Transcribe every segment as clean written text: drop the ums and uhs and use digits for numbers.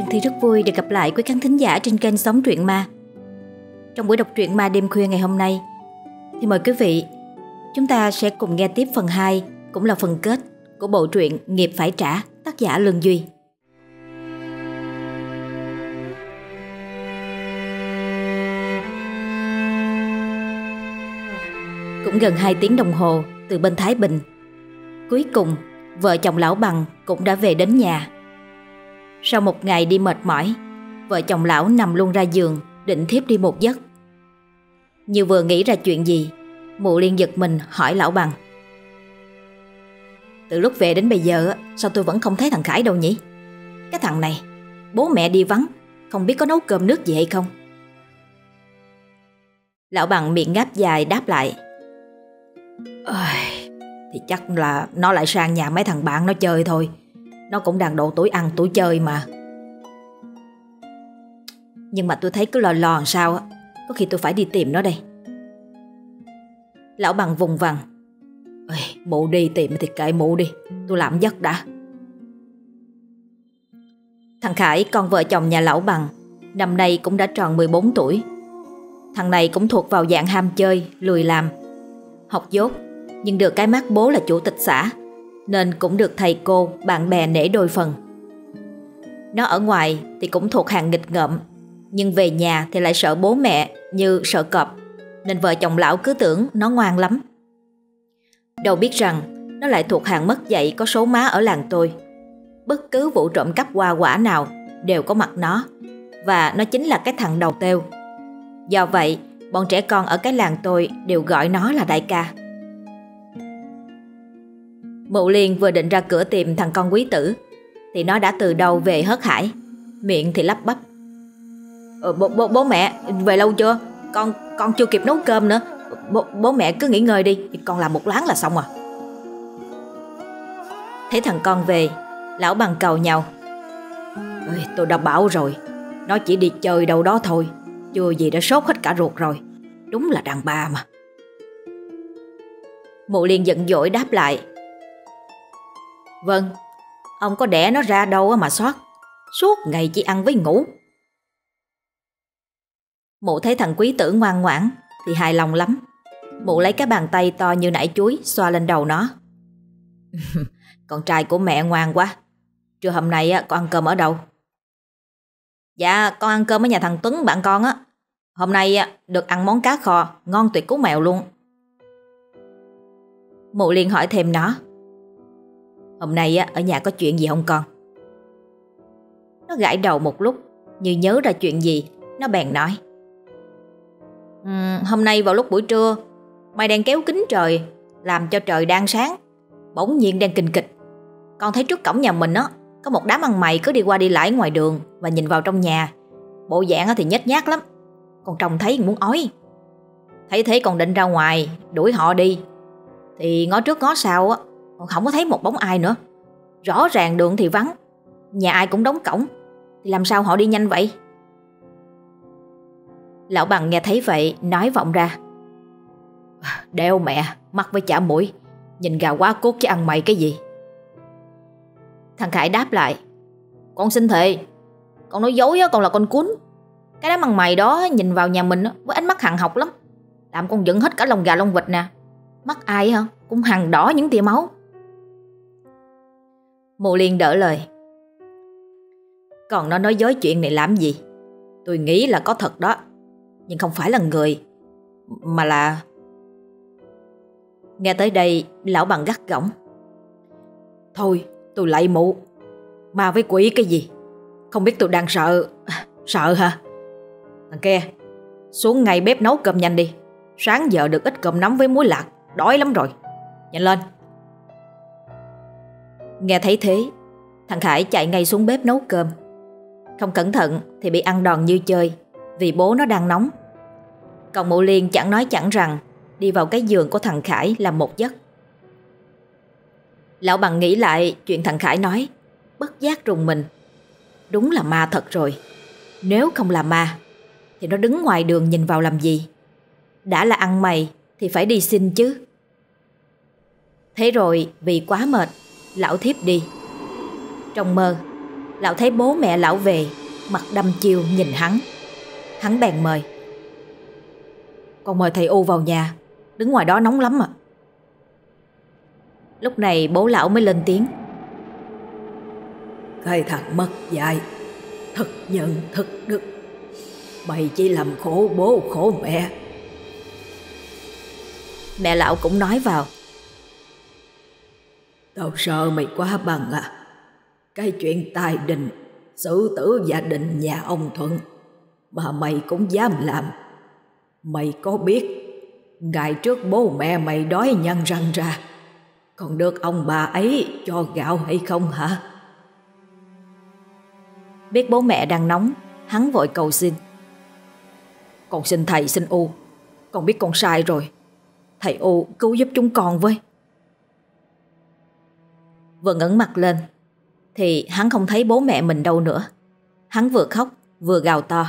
Thi rất vui được gặp lại quý khán thính giả trên kênh Sống Truyện Ma. Trong buổi đọc truyện ma đêm khuya ngày hôm nay thì mời quý vị chúng ta sẽ cùng nghe tiếp phần 2, cũng là phần kết của bộ truyện Nghiệp Phải Trả, tác giả Lương Duy. Cũng gần 2 tiếng đồng hồ từ bên Thái Bình, cuối cùng vợ chồng lão Bằng cũng đã về đến nhà. Sau một ngày đi mệt mỏi, vợ chồng lão nằm luôn ra giường định thiếp đi một giấc. Như vừa nghĩ ra chuyện gì, mụ liền giật mình hỏi lão Bằng: "Từ lúc về đến bây giờ sao tôi vẫn không thấy thằng Khải đâu nhỉ? Cái thằng này bố mẹ đi vắng, không biết có nấu cơm nước gì hay không?" Lão Bằng miệng ngáp dài đáp lại: "Thì chắc là nó lại sang nhà mấy thằng bạn nó chơi thôi. Nó cũng đang độ tuổi ăn tuổi chơi mà. Nhưng mà tôi thấy cứ lo lo làm sao á, có khi tôi phải đi tìm nó đây." Lão Bằng vùng vằng: "Mụ đi tìm thì kệ mụ đi, tôi làm giấc đã." Thằng Khải, con vợ chồng nhà lão Bằng, năm nay cũng đã tròn 14 tuổi. Thằng này cũng thuộc vào dạng ham chơi, lười làm. Học dốt, nhưng được cái mắt bố là chủ tịch xã, nên cũng được thầy cô, bạn bè nể đôi phần. Nó ở ngoài thì cũng thuộc hàng nghịch ngợm, nhưng về nhà thì lại sợ bố mẹ như sợ cọp, nên vợ chồng lão cứ tưởng nó ngoan lắm. Đâu biết rằng nó lại thuộc hàng mất dạy có số má ở làng tôi. Bất cứ vụ trộm cắp hoa quả nào đều có mặt nó, và nó chính là cái thằng đầu têu. Do vậy, bọn trẻ con ở cái làng tôi đều gọi nó là đại ca. Mụ Liên vừa định ra cửa tìm thằng con quý tử thì nó đã từ đâu về hớt hải, miệng thì lắp bắp: Bố mẹ về lâu chưa? Con chưa kịp nấu cơm nữa. Bố mẹ cứ nghỉ ngơi đi, con làm một láng là xong à. Thấy thằng con về, lão Bằng cầu nhau: "Tôi đã bảo rồi, nó chỉ đi chơi đâu đó thôi, chưa gì đã sốt hết cả ruột rồi. Đúng là đàn bà mà." Mụ Liên giận dỗi đáp lại: "Vâng, ông có đẻ nó ra đâu mà sót, suốt ngày chỉ ăn với ngủ." Mụ thấy thằng quý tử ngoan ngoãn thì hài lòng lắm. Mụ lấy cái bàn tay to như nải chuối xoa lên đầu nó: "Con trai của mẹ ngoan quá. Trưa hôm nay con ăn cơm ở đâu?" "Dạ con ăn cơm ở nhà thằng Tuấn bạn con á. Hôm nay được ăn món cá kho ngon tuyệt cú mèo luôn." Mụ liền hỏi thêm nó: "Hôm nay ở nhà có chuyện gì không con?" Nó gãi đầu một lúc, như nhớ ra chuyện gì, nó bèn nói: Hôm nay vào lúc buổi trưa, mây đang kéo kín trời, làm cho trời đang sáng, bỗng nhiên đang kình kịch. Con thấy trước cổng nhà mình có một đám ăn mày cứ đi qua đi lại ngoài đường và nhìn vào trong nhà. Bộ dạng thì nhếch nhác lắm, con trông thấy muốn ói. Thấy thế còn định ra ngoài đuổi họ đi, thì ngó trước ngó sau còn không có thấy một bóng ai nữa. Rõ ràng đường thì vắng, nhà ai cũng đóng cổng, thì làm sao họ đi nhanh vậy?" Lão Bằng nghe thấy vậy nói vọng ra: "Đeo mẹ, mắt với chả mũi, nhìn gà quá cốt chứ ăn mày cái gì." Thằng Khải đáp lại: "Con xin thề, con nói dối con là con cún. Cái đám ăn mày đó nhìn vào nhà mình với ánh mắt hằn học lắm, làm con giận hết cả lông gà lông vịt nè. Mắt ai cũng hằn đỏ những tia máu." Mụ Liên đỡ lời: "Còn nó nói dối chuyện này làm gì? Tôi nghĩ là có thật đó, nhưng không phải là người, mà là..." Nghe tới đây, lão Bằng gắt gỏng: "Thôi, tôi lạy mụ, ma với quỷ cái gì? Không biết tôi đang sợ. Sợ hả? Thằng kia, xuống ngay bếp nấu cơm nhanh đi. Sáng giờ được ít cơm nắm với muối lạc, đói lắm rồi. Nhanh lên." Nghe thấy thế, thằng Khải chạy ngay xuống bếp nấu cơm. Không cẩn thận thì bị ăn đòn như chơi, vì bố nó đang nóng. Còn mụ Liên chẳng nói chẳng rằng đi vào cái giường của thằng Khải làm một giấc. Lão Bằng nghĩ lại chuyện thằng Khải nói, bất giác rùng mình. Đúng là ma thật rồi. Nếu không là ma thì nó đứng ngoài đường nhìn vào làm gì? Đã là ăn mày thì phải đi xin chứ. Thế rồi vì quá mệt, lão thiếp đi. Trong mơ, Lão thấy bố mẹ lão về, mặt đăm chiêu nhìn hắn. Hắn bèn mời: "Con mời thầy U vào nhà, đứng ngoài đó nóng lắm à." Lúc này bố lão mới lên tiếng: "Cái thằng mất dạy, thật nhân thật đức, mày chỉ làm khổ bố khổ mẹ." Mẹ lão cũng nói vào: "Tao sợ mày quá bằng à. Cái chuyện tài đình, xử tử gia đình nhà ông Thuận mà mày cũng dám làm. Mày có biết ngày trước bố mẹ mày đói nhăn răng ra, còn được ông bà ấy cho gạo hay không hả?" Biết bố mẹ đang nóng, hắn vội cầu xin: "Con xin thầy xin U, con biết con sai rồi. Thầy U cứu giúp chúng con với." Vừa ngẩng mặt lên thì hắn không thấy bố mẹ mình đâu nữa. Hắn vừa khóc vừa gào to: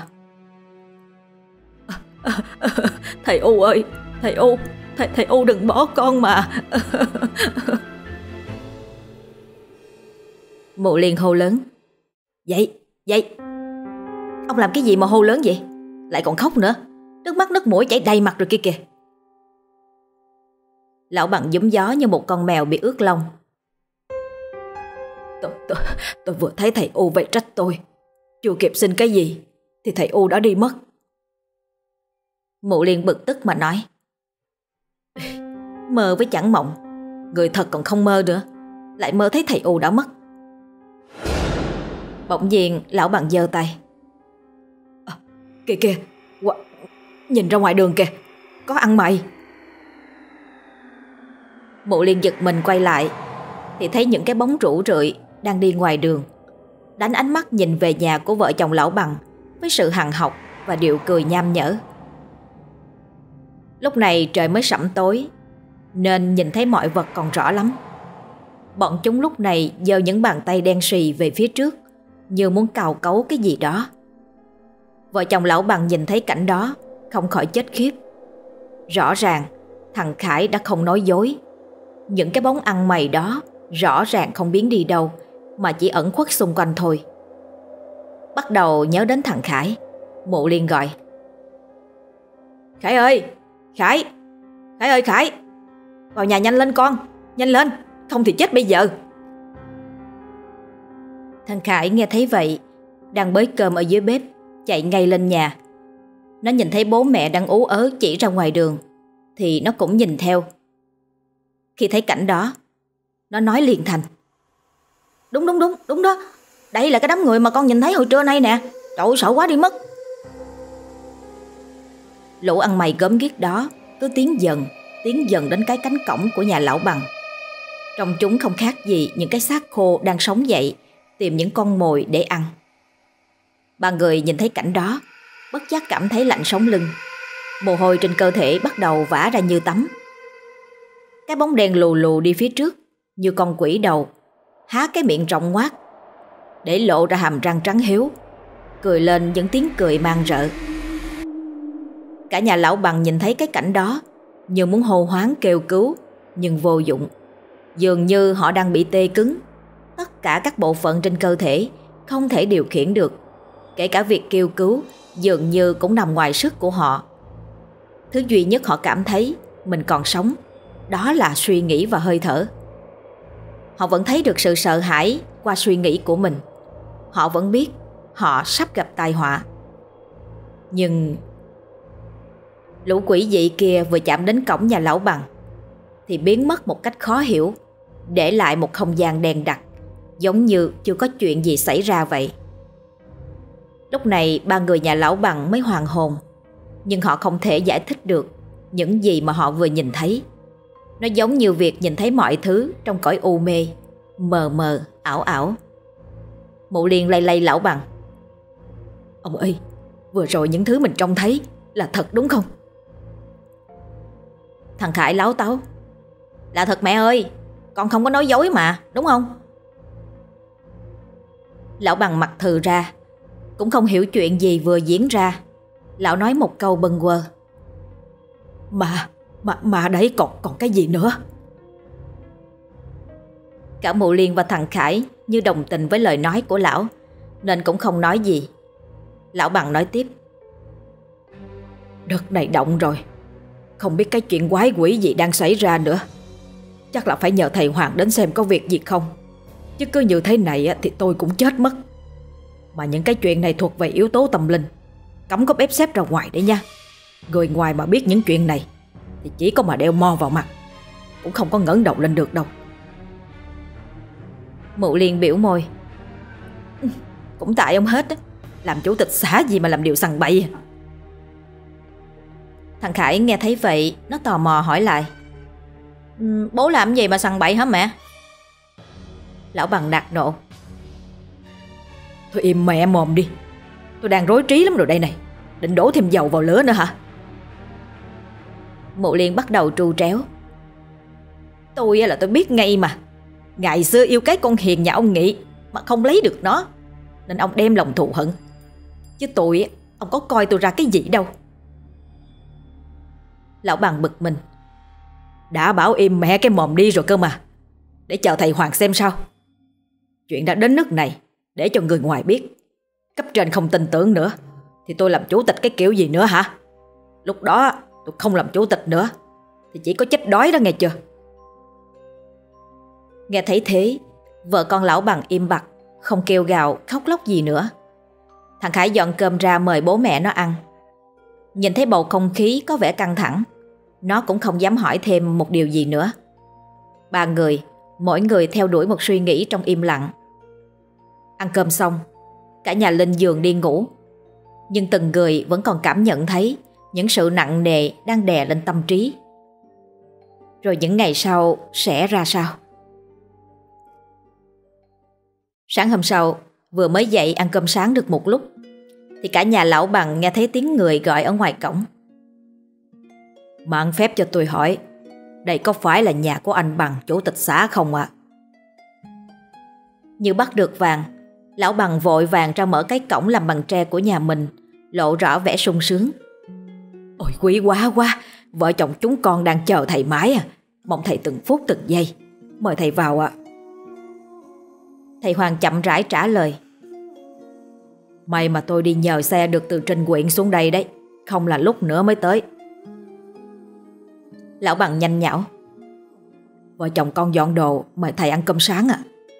"Thầy U ơi, thầy U, thầy U đừng bỏ con mà." Mụ liền hô lớn: Dậy, dậy! Ông làm cái gì mà hô lớn vậy? Lại còn khóc nữa, nước mắt nước mũi chảy đầy mặt rồi kia kìa. Lão Bằng giúm gió như một con mèo bị ướt lông: Tôi vừa thấy thầy U vậy trách tôi, chưa kịp xin cái gì thì thầy U đã đi mất. Mụ liền bực tức mà nói: Mơ với chẳng mộng, người thật còn không mơ nữa, lại mơ thấy thầy U đã mất. Bỗng nhiên lão Bằng giơ tay: Kìa kìa, nhìn ra ngoài đường kìa, có ăn mày. Mụ liền giật mình quay lại thì thấy những cái bóng rũ rượi đang đi ngoài đường, đánh ánh mắt nhìn về nhà của vợ chồng lão Bằng với sự hằn học và điệu cười nham nhở. Lúc này trời mới sẫm tối nên nhìn thấy mọi vật còn rõ lắm. Bọn chúng lúc này giơ những bàn tay đen xì về phía trước, như muốn cào cấu cái gì đó. Vợ chồng lão Bằng nhìn thấy cảnh đó không khỏi chết khiếp. Rõ ràng thằng Khải đã không nói dối. Những cái bóng ăn mày đó rõ ràng không biến đi đâu, mà chỉ ẩn khuất xung quanh thôi. Bắt đầu nhớ đến thằng Khải, mụ liền gọi: Khải ơi, Khải! Khải ơi Khải! Vào nhà nhanh lên con, nhanh lên, không thì chết bây giờ. Thằng Khải nghe thấy vậy, đang bới cơm ở dưới bếp, chạy ngay lên nhà. Nó nhìn thấy bố mẹ đang ú ớ chỉ ra ngoài đường thì nó cũng nhìn theo. Khi thấy cảnh đó, nó nói liền thành: Đúng đó, đây là cái đám người mà con nhìn thấy hồi trưa nay nè. Trời ơi, sợ quá đi mất. Lũ ăn mày gớm ghiếc đó cứ tiến dần đến cái cánh cổng của nhà lão Bằng. Trong chúng không khác gì những cái xác khô đang sống dậy tìm những con mồi để ăn. Ba người nhìn thấy cảnh đó bất giác cảm thấy lạnh sống lưng, mồ hôi trên cơ thể bắt đầu vã ra như tắm. Cái bóng đen lù lù đi phía trước như con quỷ đầu, há cái miệng rộng ngoác để lộ ra hàm răng trắng hiếu, cười lên những tiếng cười mang rợ. Cả nhà lão Bằng nhìn thấy cái cảnh đó như muốn hô hoáng kêu cứu, nhưng vô dụng. Dường như họ đang bị tê cứng, tất cả các bộ phận trên cơ thể không thể điều khiển được. Kể cả việc kêu cứu dường như cũng nằm ngoài sức của họ. Thứ duy nhất họ cảm thấy mình còn sống, đó là suy nghĩ và hơi thở. Họ vẫn thấy được sự sợ hãi qua suy nghĩ của mình. Họ vẫn biết họ sắp gặp tai họa. Nhưng lũ quỷ dị kia vừa chạm đến cổng nhà lão Bằng thì biến mất một cách khó hiểu, để lại một không gian đen đặc, giống như chưa có chuyện gì xảy ra vậy. Lúc này ba người nhà lão Bằng mới hoàn hồn, nhưng họ không thể giải thích được những gì mà họ vừa nhìn thấy. Nó giống như việc nhìn thấy mọi thứ trong cõi u mê, mờ mờ, ảo ảo. Mụ liền lay lay lão Bằng: Ông ơi, vừa rồi những thứ mình trông thấy là thật đúng không? Thằng Khải láo táo: Là thật mẹ ơi, con không có nói dối mà, đúng không? Lão Bằng mặt thừ ra, cũng không hiểu chuyện gì vừa diễn ra. Lão nói một câu bâng quơ: Mà đấy còn cái gì nữa? Cả mụ Liên và thằng Khải như đồng tình với lời nói của lão, nên cũng không nói gì. Lão Bằng nói tiếp: Đất này động rồi, không biết cái chuyện quái quỷ gì đang xảy ra nữa. Chắc là phải nhờ thầy Hoàng đến xem có việc gì không, chứ cứ như thế này thì tôi cũng chết mất. Mà những cái chuyện này thuộc về yếu tố tâm linh, cấm có bếp xếp ra ngoài đấy nha. Người ngoài mà biết những chuyện này thì chỉ có mà đeo mo vào mặt, cũng không có ngẩng đầu lên được đâu. Mụ Liên biểu môi: Cũng tại ông hết á, làm chủ tịch xã gì mà làm điều sằng bậy. Thằng Khải nghe thấy vậy, nó tò mò hỏi lại: Bố làm gì mà sằng bậy hả mẹ? Lão Bằng nạt nộ: Thôi im mẹ mồm đi, tôi đang rối trí lắm rồi đây này. Định đổ thêm dầu vào lửa nữa hả? Mụ Liên bắt đầu tru tréo: Tôi là tôi biết ngay mà. Ngày xưa yêu cái con Hiền nhà ông Nghị mà không lấy được nó, nên ông đem lòng thù hận. Chứ tôi, ông có coi tôi ra cái gì đâu. Lão Bằng bực mình: Đã bảo im mẹ cái mồm đi rồi cơ mà, để chờ thầy Hoàng xem sao. Chuyện đã đến nước này, để cho người ngoài biết, cấp trên không tin tưởng nữa, thì tôi làm chủ tịch cái kiểu gì nữa hả? Lúc đó tôi không làm chủ tịch nữa thì chỉ có chết đói đó, nghe chưa? Nghe thấy thế, vợ con Lão Bằng im bặt, không kêu gào khóc lóc gì nữa. Thằng Khải dọn cơm ra mời bố mẹ nó ăn. Nhìn thấy bầu không khí có vẻ căng thẳng, nó cũng không dám hỏi thêm một điều gì nữa. Ba người, mỗi người theo đuổi một suy nghĩ trong im lặng. Ăn cơm xong, cả nhà lên giường đi ngủ. Nhưng từng người vẫn còn cảm nhận thấy những sự nặng nề đang đè lên tâm trí. Rồi những ngày sau sẽ ra sao? Sáng hôm sau, vừa mới dậy ăn cơm sáng được một lúc, thì cả nhà Lão Bằng nghe thấy tiếng người gọi ở ngoài cổng. Mạng phép cho tôi hỏi, đây có phải là nhà của anh Bằng, chủ tịch xã không ạ? Như bắt được vàng, Lão Bằng vội vàng ra mở cái cổng làm bằng tre của nhà mình, lộ rõ vẻ sung sướng. Ôi quý quá quá, vợ chồng chúng con đang chờ thầy mãi à. Mong thầy từng phút từng giây. Mời thầy vào ạ. Thầy Hoàng chậm rãi trả lời: May mà tôi đi nhờ xe được từ trên huyện xuống đây đấy, không là lúc nữa mới tới. Lão Bằng nhanh nhảu: Vợ chồng con dọn đồ, mời thầy ăn cơm sáng ạ.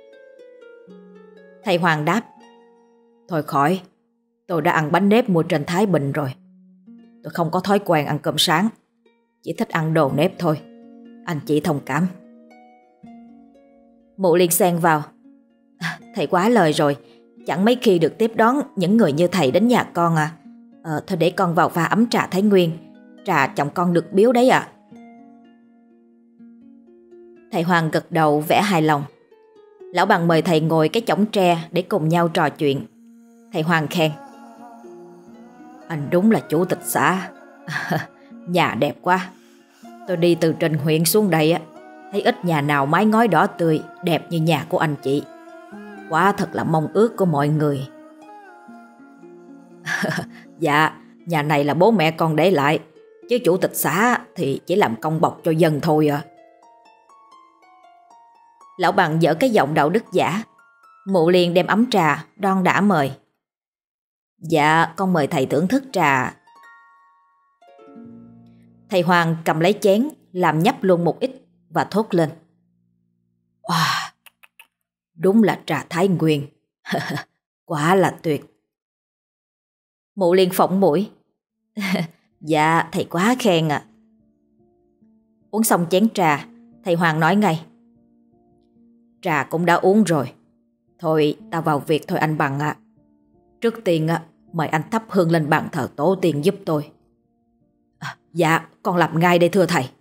Thầy Hoàng đáp: Thôi khỏi, tôi đã ăn bánh nếp mua trên Thái Bình rồi. Tôi không có thói quen ăn cơm sáng, chỉ thích ăn đồ nếp thôi. Anh chị thông cảm. Mụ Liên xen vào: Thầy quá lời rồi, chẳng mấy khi được tiếp đón những người như thầy đến nhà con à. Thôi để con vào pha ấm trà Thái Nguyên, trà chồng con được biếu đấy ạ. Thầy Hoàng gật đầu vẻ hài lòng. Lão Bằng mời thầy ngồi cái chõng tre để cùng nhau trò chuyện. Thầy Hoàng khen: Anh đúng là chủ tịch xã. Nhà đẹp quá. Tôi đi từ trên huyện xuống đây á, thấy ít nhà nào mái ngói đỏ tươi đẹp như nhà của anh chị. Quá thật là mong ước của mọi người. Dạ, nhà này là bố mẹ con để lại, chứ chủ tịch xã thì chỉ làm công bọc cho dân thôi à. Lão Bằng dở cái giọng đạo đức giả. Mụ liền đem ấm trà đon đả mời: Dạ, con mời thầy thưởng thức trà. Thầy Hoàng cầm lấy chén, làm nhấp luôn một ít và thốt lên: Wow, đúng là trà Thái Nguyên. Quá là tuyệt. Mụ liền phỏng mũi: Dạ, thầy quá khen ạ. Uống xong chén trà, thầy Hoàng nói ngay: Trà cũng đã uống rồi, thôi ta vào việc thôi anh Bằng ạ. Trước tiên mời anh thắp hương lên bàn thờ tổ tiên giúp tôi. Dạ, con làm ngay đây thưa thầy.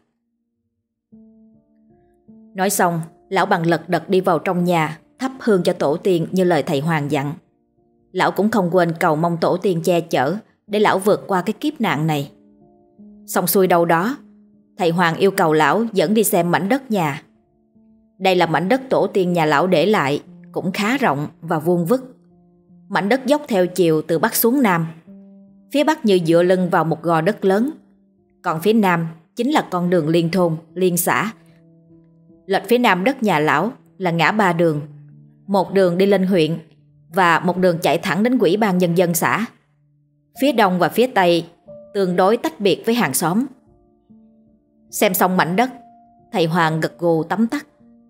Nói xong, lão Bằng lật đật đi vào trong nhà thắp hương cho tổ tiên như lời thầy Hoàng dặn. Lão cũng không quên cầu mong tổ tiên che chở để lão vượt qua cái kiếp nạn này. Xong xuôi đâu đó, thầy Hoàng yêu cầu lão dẫn đi xem mảnh đất nhà. Đây là mảnh đất tổ tiên nhà lão để lại, cũng khá rộng và vuông vức. Mảnh đất dốc theo chiều từ bắc xuống nam. Phía bắc như dựa lưng vào một gò đất lớn, còn phía nam chính là con đường liên thôn, liên xã. Lệch phía nam đất nhà lão là ngã ba đường. Một đường đi lên huyện, và một đường chạy thẳng đến Ủy ban Nhân dân xã. Phía đông và phía tây tương đối tách biệt với hàng xóm. Xem xong mảnh đất, thầy Hoàng gật gù tấm tắc.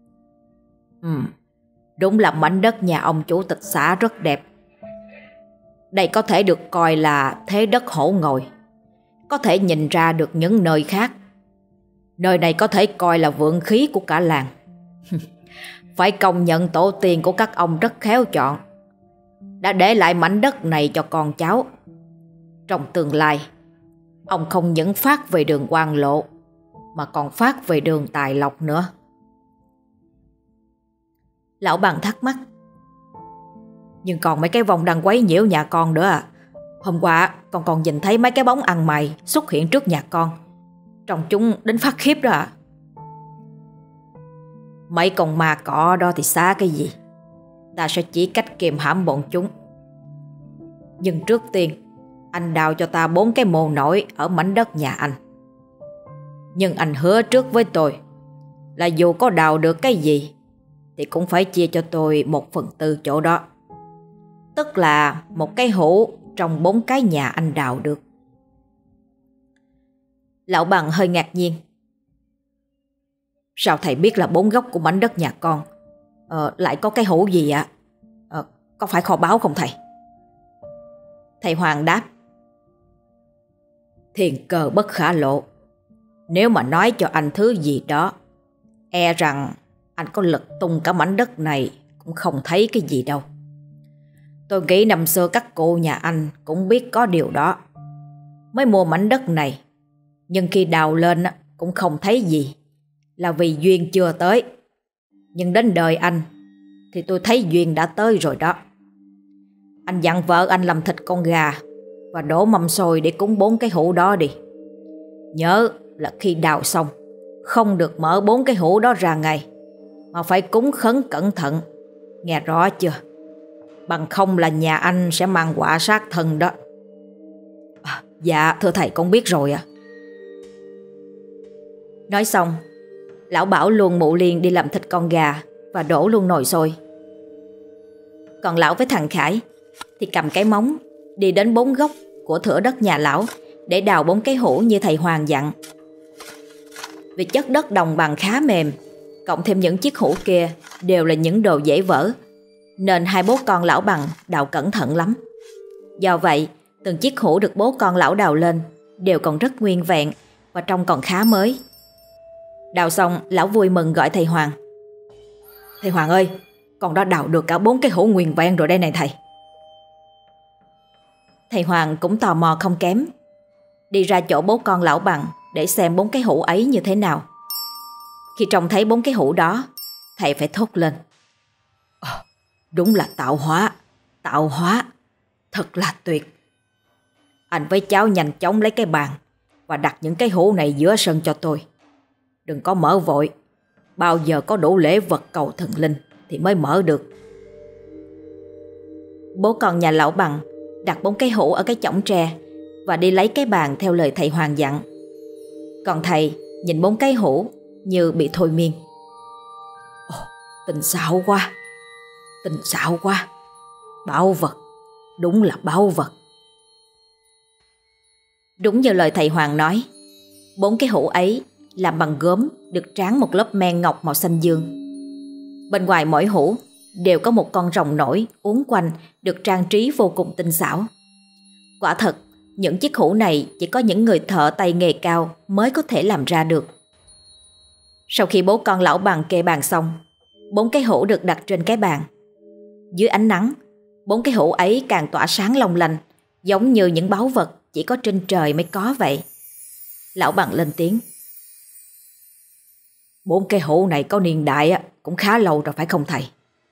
Đúng là mảnh đất nhà ông chủ tịch xã rất đẹp. Đây có thể được coi là thế đất hổ ngồi, có thể nhìn ra được những nơi khác. Nơi này có thể coi là vượng khí của cả làng. Phải công nhận tổ tiên của các ông rất khéo chọn, đã để lại mảnh đất này cho con cháu. Trong tương lai, ông không những phát về đường quan lộ mà còn phát về đường tài lộc nữa. Lão Bằng thắc mắc. Nhưng còn mấy cái vong đang quấy nhiễu nhà con nữa à? Hôm qua con còn nhìn thấy mấy cái bóng ăn mày xuất hiện trước nhà con, trông chúng đến phát khiếp đó à. Mấy con ma cỏ đó thì xá cái gì, ta sẽ chỉ cách kiềm hãm bọn chúng. Nhưng trước tiên anh đào cho ta 4 cái mồ nổi ở mảnh đất nhà anh. Nhưng anh hứa trước với tôi là dù có đào được cái gì thì cũng phải chia cho tôi 1/4 chỗ đó, tức là một cái hũ trong 4 cái nhà anh đào được. Lão Bằng hơi ngạc nhiên. Sao thầy biết là 4 góc của mảnh đất nhà con lại có cái hũ gì ạ? Có phải kho báu không thầy? Thầy Hoàng đáp. Thiên cơ bất khả lộ. Nếu mà nói cho anh thứ gì đó, e rằng anh có lật tung cả mảnh đất này cũng không thấy cái gì đâu. Tôi nghĩ năm xưa các cụ nhà anh cũng biết có điều đó, mới mua mảnh đất này. Nhưng khi đào lên cũng không thấy gì, là vì duyên chưa tới. Nhưng đến đời anh thì tôi thấy duyên đã tới rồi đó. Anh dặn vợ anh làm thịt con gà và đổ mâm xôi để cúng 4 cái hũ đó đi. Nhớ là khi đào xong không được mở 4 cái hũ đó ra ngay, mà phải cúng khấn cẩn thận, nghe rõ chưa? Bằng không là nhà anh sẽ mang họa sát thân đó. Dạ thưa thầy, con biết rồi ạ. Nói xong, lão bảo luôn Mụ Liên đi làm thịt con gà và đổ luôn nồi xôi. Còn lão với thằng Khải thì cầm cái móng đi đến 4 góc của thửa đất nhà lão để đào 4 cái hũ như thầy Hoàng dặn. Vì chất đất đồng bằng khá mềm, cộng thêm những chiếc hũ kia đều là những đồ dễ vỡ, nên hai bố con lão Bằng đào cẩn thận lắm. Do vậy, từng chiếc hũ được bố con lão đào lên đều còn rất nguyên vẹn và trông còn khá mới. Đào xong, lão vui mừng gọi thầy Hoàng. Thầy Hoàng ơi, con đã đào được cả 4 cái hũ nguyên vẹn rồi đây này thầy. Thầy Hoàng cũng tò mò không kém, đi ra chỗ bố con lão Bằng để xem 4 cái hũ ấy như thế nào. Khi trông thấy 4 cái hũ đó, thầy phải thốt lên. Đúng là tạo hóa, thật là tuyệt. Anh với cháu nhanh chóng lấy cái bàn và đặt những cái hũ này giữa sân cho tôi. Đừng có mở vội, bao giờ có đủ lễ vật cầu thần linh thì mới mở được. Bố con nhà lão Bằng đặt 4 cái hũ ở cái chõng tre và đi lấy cái bàn theo lời thầy Hoàng dặn. Còn thầy nhìn 4 cái hũ như bị thôi miên. Tinh xảo quá, báu vật, đúng là báu vật. Đúng như lời thầy Hoàng nói, 4 cái hũ ấy làm bằng gốm được tráng một lớp men ngọc màu xanh dương. Bên ngoài mỗi hũ đều có một con rồng nổi uốn quanh được trang trí vô cùng tinh xảo. Quả thật, những chiếc hũ này chỉ có những người thợ tay nghề cao mới có thể làm ra được. Sau khi bố con lão Bằng kê bàn xong, 4 cái hũ được đặt trên cái bàn. Dưới ánh nắng, 4 cái hũ ấy càng tỏa sáng long lanh, giống như những báu vật chỉ có trên trời mới có vậy. Lão Bằng lên tiếng. 4 cái hũ này có niên đại cũng khá lâu rồi phải không thầy?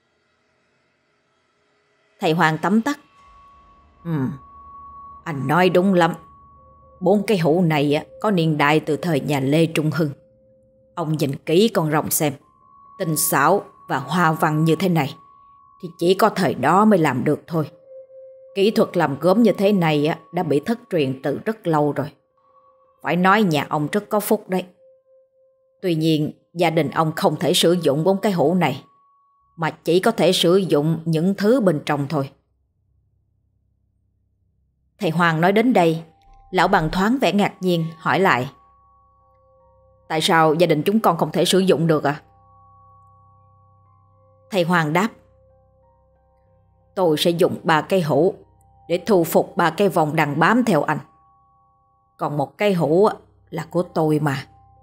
Thầy Hoàng tấm tắc. Anh nói đúng lắm. 4 cái hũ này có niên đại từ thời nhà Lê Trung Hưng. Ông nhìn kỹ con rồng xem, tinh xảo và hoa văn như thế này thì chỉ có thời đó mới làm được thôi. Kỹ thuật làm gốm như thế này đã bị thất truyền từ rất lâu rồi. Phải nói nhà ông rất có phúc đấy. Tuy nhiên gia đình ông không thể sử dụng 4 cái hũ này, mà chỉ có thể sử dụng những thứ bên trong thôi. Thầy Hoàng nói đến đây, lão bằng thoáng vẻ ngạc nhiên hỏi lại: Tại sao gia đình chúng con không thể sử dụng được ạ? Thầy Hoàng đáp: Tôi sẽ dùng 3 cái hũ để thu phục 3 cái vòng đang bám theo anh. Còn 1 cái hũ là của tôi mà.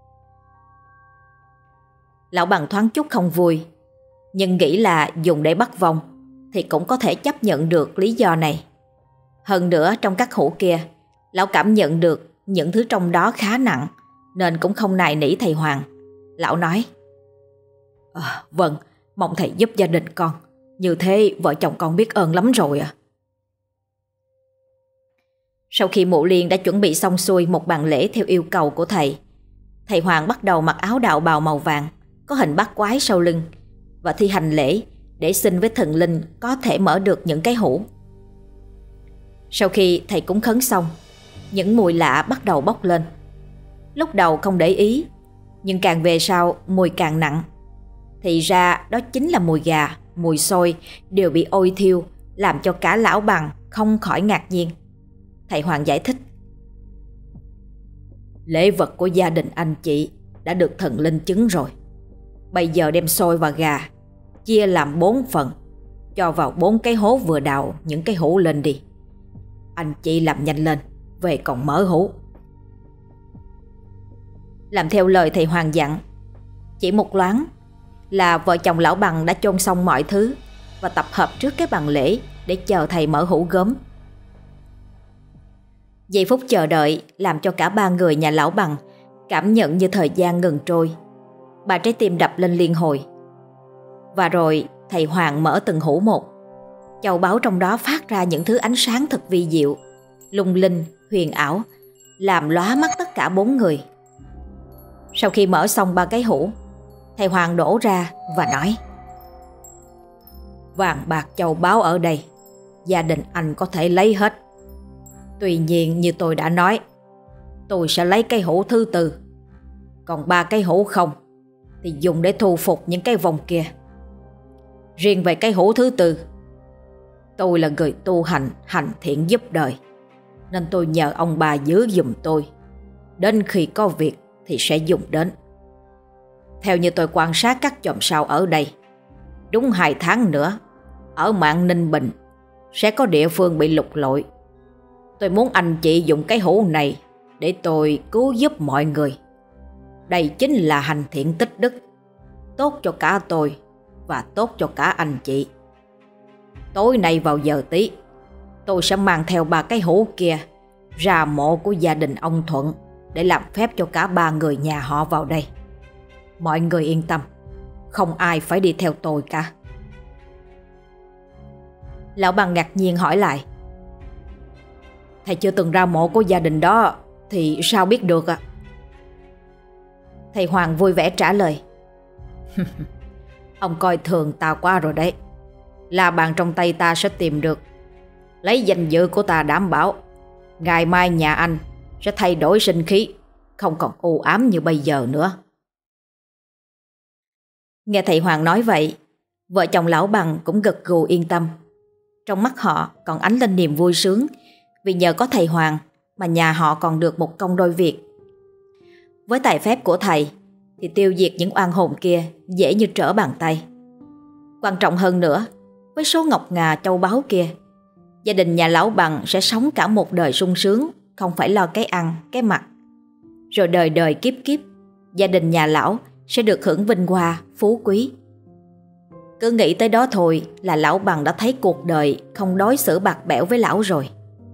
Lão bằng thoáng chút không vui, nhưng nghĩ là dùng để bắt vong thì cũng có thể chấp nhận được lý do này. Hơn nữa trong các hũ kia, lão cảm nhận được những thứ trong đó khá nặng, nên cũng không nài nỉ thầy Hoàng. Lão nói: Vâng, mong thầy giúp gia đình con. Như thế vợ chồng con biết ơn lắm rồi ạ. Sau khi Mụ Liên đã chuẩn bị xong xuôi một bàn lễ theo yêu cầu của thầy, thầy Hoàng bắt đầu mặc áo đạo bào màu vàng có hình bát quái sau lưng và thi hành lễ để xin với thần linh có thể mở được những cái hũ. Sau khi thầy cúng khấn xong, những mùi lạ bắt đầu bốc lên. Lúc đầu không để ý, nhưng càng về sau mùi càng nặng. Thì ra đó chính là mùi gà, mùi xôi đều bị ôi thiêu, làm cho cả lão bằng không khỏi ngạc nhiên. Thầy Hoàng giải thích: Lễ vật của gia đình anh chị đã được thần linh chứng rồi. Bây giờ đem xôi và gà chia làm 4 phần, cho vào 4 cái hố vừa đào những cái hũ lên đi. Anh chị làm nhanh lên, về còn mở hũ. Làm theo lời thầy Hoàng dặn, chỉ một loáng là vợ chồng lão bằng đã chôn xong mọi thứ và tập hợp trước cái bàn lễ để chờ thầy mở hũ gốm. Giây phút chờ đợi làm cho cả 3 người nhà lão bằng cảm nhận như thời gian ngừng trôi. 3 trái tim đập lên liên hồi. Và rồi thầy Hoàng mở từng hũ một. Châu báu trong đó phát ra những thứ ánh sáng thật vi diệu, lung linh, huyền ảo, làm lóa mắt tất cả 4 người. Sau khi mở xong 3 cái hũ, thầy Hoàng đổ ra và nói: Vàng bạc châu báu ở đây, gia đình anh có thể lấy hết. Tuy nhiên như tôi đã nói, tôi sẽ lấy cái hũ thứ 4. Còn 3 cái hũ không thì dùng để thu phục những cái vong kia. Riêng về cái hũ thứ 4, tôi là người tu hành thiện giúp đời, nên tôi nhờ ông bà giữ giùm tôi. Đến khi có việc thì sẽ dùng đến. Theo như tôi quan sát các chòm sao ở đây, đúng 2 tháng nữa, ở Mạn Ninh Bình sẽ có địa phương bị lục lội. Tôi muốn anh chị dùng cái hũ này để tôi cứu giúp mọi người. Đây chính là hành thiện tích đức, tốt cho cả tôi và tốt cho cả anh chị. Tối nay vào giờ tí, tôi sẽ mang theo 3 cái hũ kia ra mộ của gia đình ông Thuận để làm phép cho cả 3 người nhà họ vào đây. Mọi người yên tâm, không ai phải đi theo tôi cả. Lão bằng ngạc nhiên hỏi lại: Thầy chưa từng ra mộ của gia đình đó thì sao biết được ạ? Thầy Hoàng vui vẻ trả lời: Ông coi thường ta quá rồi đấy. La bàn trong tay ta sẽ tìm được. Lấy danh dự của ta đảm bảo, ngày mai nhà anh sẽ thay đổi sinh khí, không còn u ám như bây giờ nữa. Nghe thầy Hoàng nói vậy, vợ chồng lão bằng cũng gật gù yên tâm. Trong mắt họ còn ánh lên niềm vui sướng, vì nhờ có thầy Hoàng mà nhà họ còn được một công đôi việc. Với tài phép của thầy thì tiêu diệt những oan hồn kia dễ như trở bàn tay. Quan trọng hơn nữa, với số ngọc ngà châu báu kia, gia đình nhà lão bằng sẽ sống cả một đời sung sướng, không phải lo cái ăn, cái mặc. Rồi đời đời kiếp kiếp, gia đình nhà lão sẽ được hưởng vinh hoa, phú quý. Cứ nghĩ tới đó thôi là lão bằng đã thấy cuộc đời không đối xử bạc bẽo với lão rồi.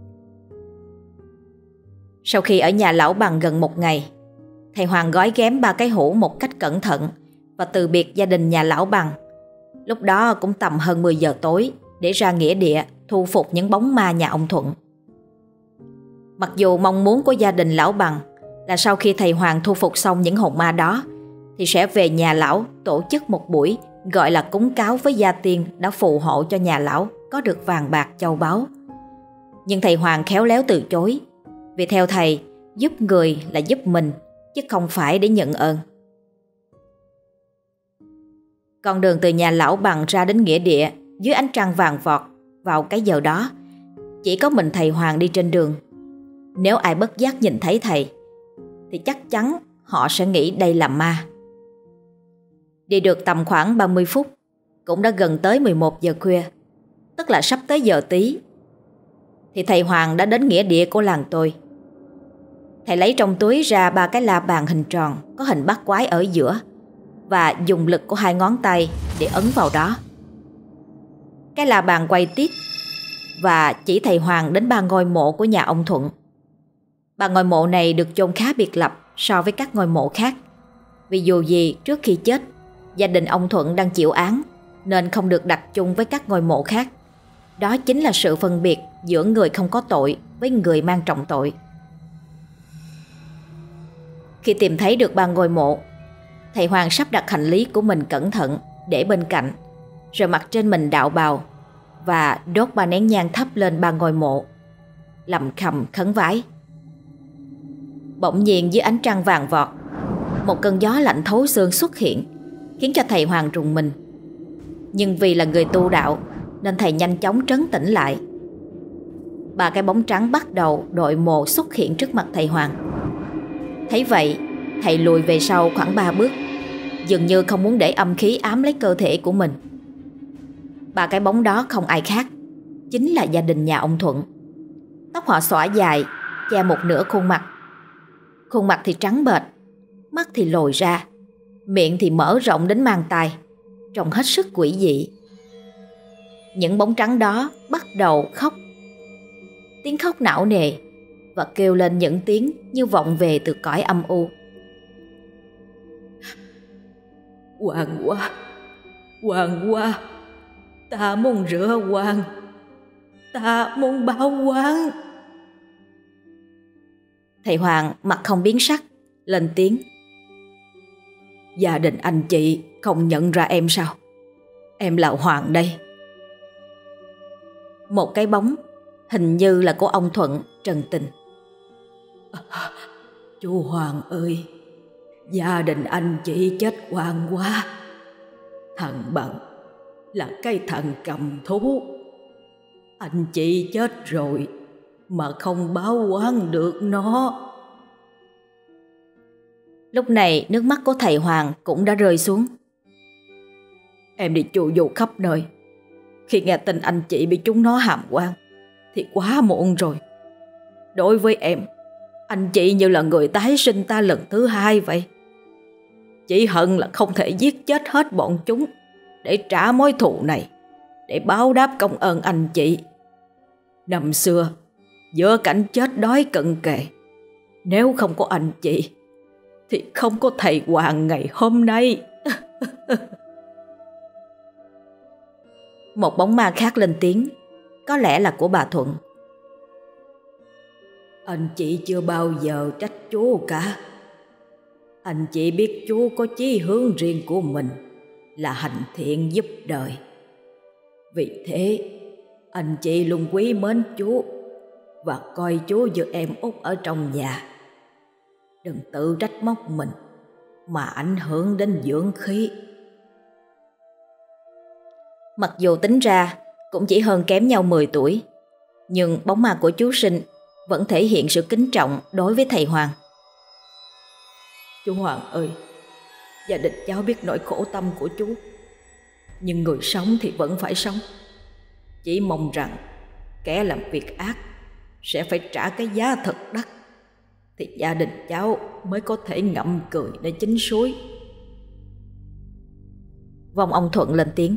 Sau khi ở nhà lão bằng gần 1 ngày, thầy Hoàng gói ghém 3 cái hũ một cách cẩn thận và từ biệt gia đình nhà lão bằng. Lúc đó cũng tầm hơn 10 giờ tối để ra nghĩa địa thu phục những bóng ma nhà ông Thuận. Mặc dù mong muốn của gia đình lão bằng là sau khi thầy Hoàng thu phục xong những hồn ma đó thì sẽ về nhà lão tổ chức một buổi gọi là cúng cáo với gia tiên đã phù hộ cho nhà lão có được vàng bạc châu báu. Nhưng thầy Hoàng khéo léo từ chối, vì theo thầy, giúp người là giúp mình chứ không phải để nhận ơn. Con đường từ nhà lão Bằng ra đến nghĩa địa dưới ánh trăng vàng vọt vào cái giờ đó, chỉ có mình thầy Hoàng đi trên đường. Nếu ai bất giác nhìn thấy thầy thì chắc chắn họ sẽ nghĩ đây là ma. Đi được tầm khoảng 30 phút, cũng đã gần tới 11 giờ khuya, tức là sắp tới giờ tí, thì thầy Hoàng đã đến nghĩa địa của làng tôi. Thầy lấy trong túi ra 3 cái la bàn hình tròn có hình bắt quái ở giữa và dùng lực của 2 ngón tay để ấn vào đó. Cái la bàn quay tít và chỉ thầy Hoàng đến 3 ngôi mộ của nhà ông Thuận. 3 ngôi mộ này được chôn khá biệt lập so với các ngôi mộ khác, vì dù gì trước khi chết, gia đình ông Thuận đang chịu án nên không được đặt chung với các ngôi mộ khác. Đó chính là sự phân biệt giữa người không có tội với người mang trọng tội. Khi tìm thấy được 3 ngôi mộ, thầy Hoàng sắp đặt hành lý của mình cẩn thận để bên cạnh, rồi mặc trên mình đạo bào và đốt 3 nén nhang thắp lên 3 ngôi mộ, lầm khầm khấn vái. Bỗng nhiên dưới ánh trăng vàng vọt, một cơn gió lạnh thấu xương xuất hiện, khiến cho thầy Hoàng rùng mình. Nhưng vì là người tu đạo nên thầy nhanh chóng trấn tĩnh lại. 3 cái bóng trắng bắt đầu đội mồ xuất hiện trước mặt thầy Hoàng. Thấy vậy, thầy lùi về sau khoảng 3 bước, dường như không muốn để âm khí ám lấy cơ thể của mình. 3 cái bóng đó không ai khác, chính là gia đình nhà ông Thuận. Tóc họ xõa dài, che một nửa khuôn mặt. Khuôn mặt thì trắng bệch, mắt thì lồi ra, miệng thì mở rộng đến mang tai, trông hết sức quỷ dị. Những bóng trắng đó bắt đầu khóc. Tiếng khóc não nề và kêu lên những tiếng như vọng về từ cõi âm u. Hoàng qua, hoàng qua, ta muốn rửa hoàng, ta muốn báo oán. Thầy Hoàng mặt không biến sắc, lên tiếng. Gia đình anh chị không nhận ra em sao? Em là Hoàng đây. Một cái bóng, hình như là của ông Thuận trần tình. Chú Hoàng ơi, gia đình anh chị chết oan quá. Thằng Bằng là cái thằng cầm thú. Anh chị chết rồi mà không báo oán được nó. Lúc này nước mắt của thầy Hoàng cũng đã rơi xuống. Em đi chu du khắp nơi. Khi nghe tin anh chị bị chúng nó hàm oan thì quá muộn rồi. Đối với em, anh chị như là người tái sinh ta lần thứ 2 vậy. Chỉ hận là không thể giết chết hết bọn chúng để trả mối thù này, để báo đáp công ơn anh chị. Năm xưa, giữa cảnh chết đói cận kề, nếu không có anh chị thì không có thầy Hoàng ngày hôm nay. Một bóng ma khác lên tiếng, có lẽ là của bà Thuận. Anh chị chưa bao giờ trách chú cả. Anh chị biết chú có chí hướng riêng của mình là hành thiện giúp đời. Vì thế, anh chị luôn quý mến chú và coi chú như em út ở trong nhà. Đừng tự trách móc mình mà ảnh hưởng đến dưỡng khí. Mặc dù tính ra cũng chỉ hơn kém nhau 10 tuổi, nhưng bóng ma của chú Sinh vẫn thể hiện sự kính trọng đối với thầy Hoàng. Chú Hoàng ơi, gia đình cháu biết nỗi khổ tâm của chú, nhưng người sống thì vẫn phải sống. Chỉ mong rằng kẻ làm việc ác sẽ phải trả cái giá thật đắt, thì gia đình cháu mới có thể ngậm cười để chín suối. Vong ông Thuận lên tiếng.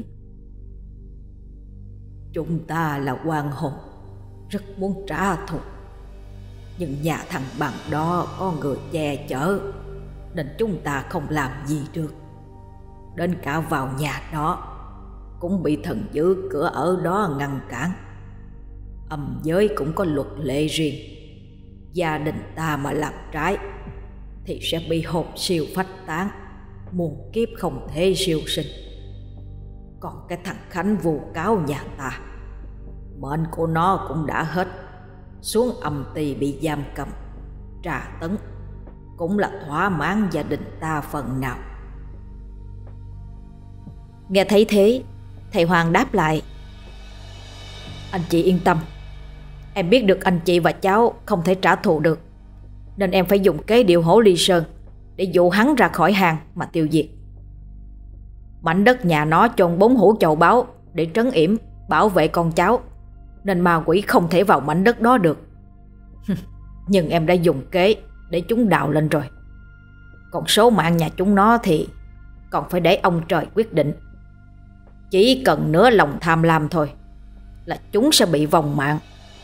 Chúng ta là oan hồn, rất muốn trả thù, nhưng nhà thằng Bằng đó có người che chở nên chúng ta không làm gì được. Đến cả vào nhà nó cũng bị thần giữ cửa ở đó ngăn cản. Âm giới cũng có luật lệ riêng. Gia đình ta mà làm trái thì sẽ bị hồn siêu phách tán, muôn kiếp không thể siêu sinh. Còn cái thằng Khánh vu cáo nhà ta, mệnh của nó cũng đã hết, xuống âm ty bị giam cầm, tra tấn, cũng là thỏa mãn gia đình ta phần nào. Nghe thấy thế, thầy Hoàng đáp lại: Anh chị yên tâm, em biết được anh chị và cháu không thể trả thù được, nên em phải dùng kế điệu hổ ly sơn để dụ hắn ra khỏi hang mà tiêu diệt. Mảnh đất nhà nó chôn 4 hũ châu báu để trấn yểm bảo vệ con cháu, nên ma quỷ không thể vào mảnh đất đó được. Nhưng em đã dùng kế để chúng đào lên rồi. Còn số mạng nhà chúng nó thì còn phải để ông trời quyết định. Chỉ cần nửa lòng tham lam thôi là chúng sẽ bị vong mạng.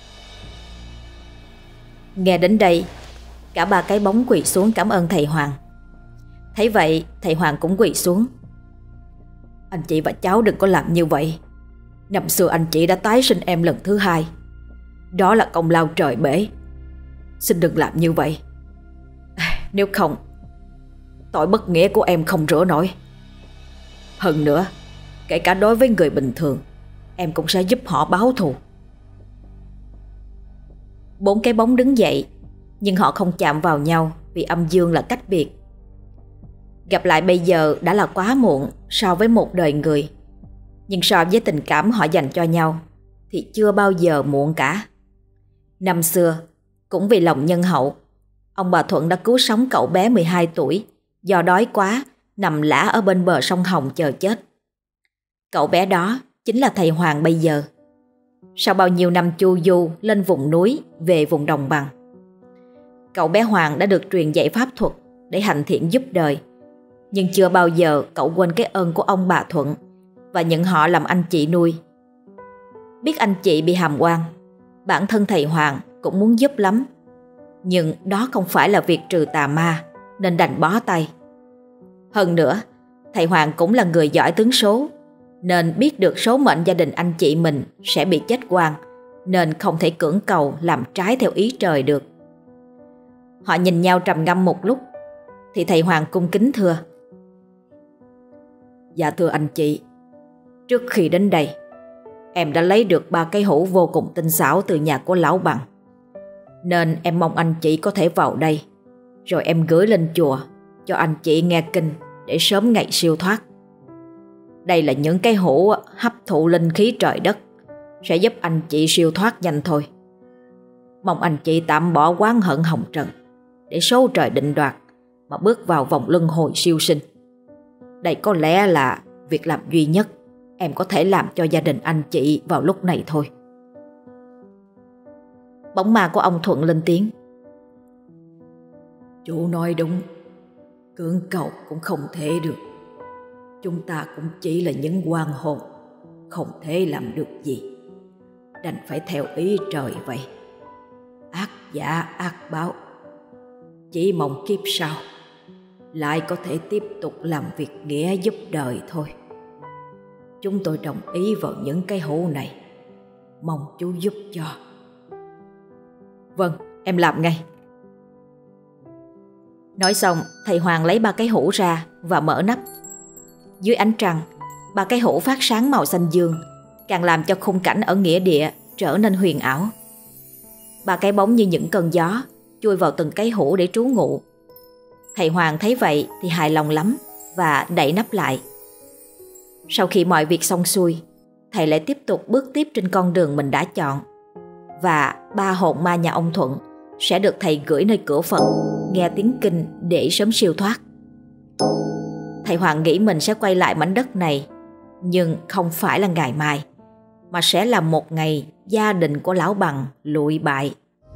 Nghe đến đây, cả ba cái bóng quỳ xuống cảm ơn thầy Hoàng. Thấy vậy, thầy Hoàng cũng quỳ xuống. Anh chị và cháu đừng có làm như vậy. Năm xưa anh chị đã tái sinh em lần thứ 2. Đó là công lao trời bể. Xin đừng làm như vậy. Nếu không, tội bất nghĩa của em không rửa nổi. Hơn nữa, kể cả đối với người bình thường, em cũng sẽ giúp họ báo thù. 4 cái bóng đứng dậy, nhưng họ không chạm vào nhau vì âm dương là cách biệt. Gặp lại bây giờ đã là quá muộn so với một đời người, nhưng so với tình cảm họ dành cho nhau thì chưa bao giờ muộn cả. Năm xưa, cũng vì lòng nhân hậu, ông bà Thuận đã cứu sống cậu bé 12 tuổi do đói quá nằm lả ở bên bờ sông Hồng chờ chết. Cậu bé đó chính là thầy Hoàng bây giờ. Sau bao nhiêu năm chu du lên vùng núi về vùng đồng bằng, cậu bé Hoàng đã được truyền dạy pháp thuật để hành thiện giúp đời. Nhưng chưa bao giờ cậu quên cái ơn của ông bà Thuận và nhận họ làm anh chị nuôi. Biết anh chị bị hàm oan, bản thân thầy Hoàng cũng muốn giúp lắm, nhưng đó không phải là việc trừ tà ma nên đành bó tay. Hơn nữa, thầy Hoàng cũng là người giỏi tướng số, nên biết được số mệnh gia đình anh chị mình sẽ bị chết oan, nên không thể cưỡng cầu làm trái theo ý trời được. Họ nhìn nhau trầm ngâm một lúc, thì thầy Hoàng cung kính thưa: Dạ thưa anh chị, trước khi đến đây, em đã lấy được 3 cái hũ vô cùng tinh xảo từ nhà của lão Bằng, nên em mong anh chị có thể vào đây, rồi em gửi lên chùa cho anh chị nghe kinh để sớm ngày siêu thoát. Đây là những cái hũ hấp thụ linh khí trời đất, sẽ giúp anh chị siêu thoát nhanh thôi. Mong anh chị tạm bỏ oán hận hồng trần để số trời định đoạt mà bước vào vòng luân hồi siêu sinh. Đây có lẽ là việc làm duy nhất em có thể làm cho gia đình anh chị vào lúc này thôi. Bóng ma của ông Thuận lên tiếng: Chú nói đúng, cưỡng cầu cũng không thể được. Chúng ta cũng chỉ là những oan hồn, không thể làm được gì, đành phải theo ý trời vậy. Ác giả ác báo, chỉ mong kiếp sau lại có thể tiếp tục làm việc nghĩa giúp đời thôi. Chúng tôi đồng ý vào những cái hũ này, mong chú giúp cho. Vâng, em làm ngay. Nói xong, thầy Hoàng lấy 3 cái hũ ra và mở nắp. Dưới ánh trăng, 3 cái hũ phát sáng màu xanh dương, càng làm cho khung cảnh ở nghĩa địa trở nên huyền ảo. 3 cái bóng như những cơn gió chui vào từng cái hũ để trú ngụ. Thầy Hoàng thấy vậy thì hài lòng lắm và đậy nắp lại. Sau khi mọi việc xong xuôi, thầy lại tiếp tục bước tiếp trên con đường mình đã chọn. Và 3 hồn ma nhà ông Thuận sẽ được thầy gửi nơi cửa Phật nghe tiếng kinh để sớm siêu thoát. Thầy Hoàng nghĩ mình sẽ quay lại mảnh đất này, nhưng không phải là ngày mai, mà sẽ là một ngày gia đình của lão Bằng lụi bại.